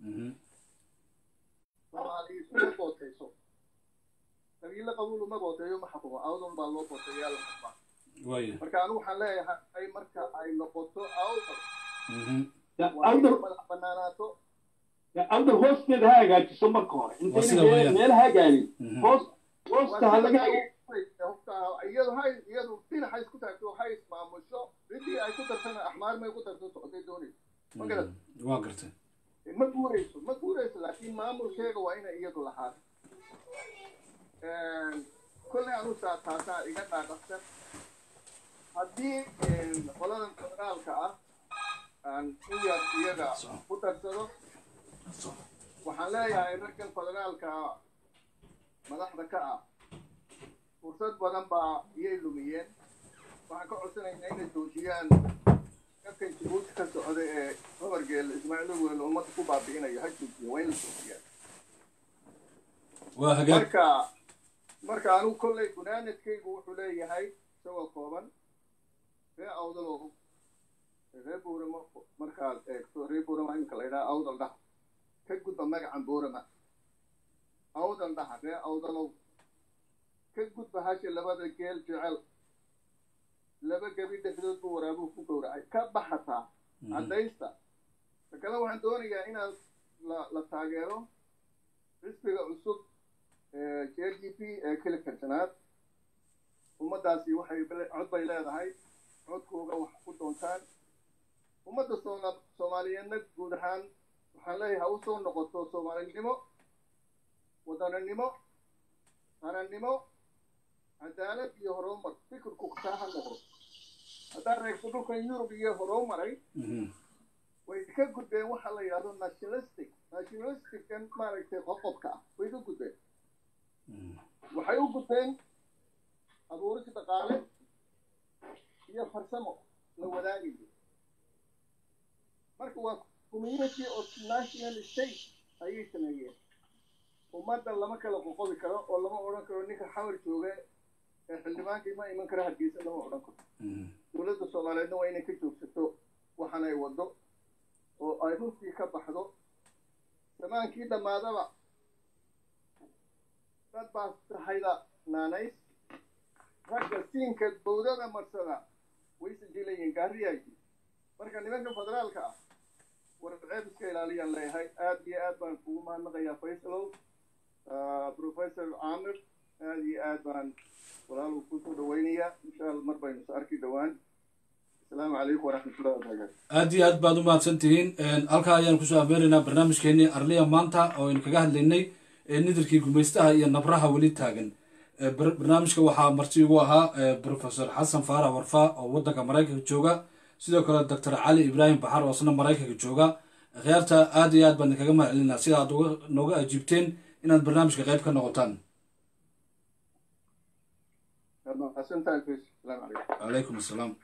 Somali isku bootayso qabiil qabuul ma bootayo ma xakumo awdan baa loo bootayaa la xukuma marka anu waxaan leeyahay marka ay noqoto awdan awdan banaanaato awdan hoosteeda ha hagaajiso marka hore intayna meel hagaagin hoosta ha laga iyadu dhinaca isku taagto waxay ismaamusho ridii ay ku dartana axmaar may ku darto socday doonayso ma garad waa gartay ما قوليس لكن ما أمر شيء وين يدو لحال كل أنو ساعة إيجاد بعدين هذه فلان الفدرال كا أن يجا بترسله وحلا يا إنك الفدرال كا ملاح ذكاء فرصة بدن با يلوميين وحكوا عسنا إن الدوشيان كان جبوت كسر هذا هو رجال إسماعيل والأمة كوبا بينا يهجوا وين السوريين. مركا أنو كل جنان كي يقولوا لي هاي سوى قوما في أوضلهم ريبورما مركا ريبورما إنك لينا أوضل ده كجود بمجا عن بورما أوضل ده في أوضلهم كجود بهاش اللي بدل كيل جعل لما قبل دخلت بورابو فكورة كبحتها عديستا فكذا واحد دوني إن لا تاجره رسبي عصب KGP كل كرتنات وما داسي وحي عضبة إلى هاي عض كوجا وحكون تونسان ummadda soomaaliyeedna guud ahaan waxaan leeyahay ha u soo noqoto soomaalinimo wadaninimo qarannimo cadaalad iyo horumar fikirku kaa ha noqdo haddaan reegto dhulkan yurub iyo horumaray way ka gudbeen waxa la yidhahdo nationalistickan maaragtay qoqobka ah way ka gudbeen waxay u gudbeen abuuris dhaqaale iyo farsamo la wadaagayo marka waa community of national state ayay sameeyeen ummadda lama kala qoqobi karo oo lama odhan karo ninka xawar jooga ee xildhibaankii ma iman kara hargeysa lama odhan karo dowladda soomaaliyeedna waa inay ka joogsato waxan ay waddo oo ay runtii ka baxdo zamaankii dhammaadaba dad baa tahayda naanays ragga siinka bowdada marsada way sajilayeen gaariyaagi marka nimanka federaalka ah warceeb iska ilaaliyaan leeyahay aad iyo aad baan kugu mahadnaqayaa faysalow professor caamir aad iyo aad baan walaalu kusoo dhawaynayaa insha allah mar baynu is arki dhowaan asalaamu calaykum waraxmatullahi wabarakaatu aad iyo aad baad u mahadsan tihiin halkaa ayaan kusoo afmeeraynaa barnaamijkeenii arliya maanta oo aynu kaga hadlaynay nidarkii gumaystaha iyo nabraha weli taagan barnaamijka waxaa marti ugu ahaa professor xasan faarax warfaa oo waddanka maraykanka jooga sidoo kale doctor cali ibraahim baxar oo isna maraykanka jooga khiyaarta aad iyo aad baan idinkaga mahadcelinaa sida aad nooga ajiibteen inaad barnaamijka qayb ka noqotaan calaykum assalaam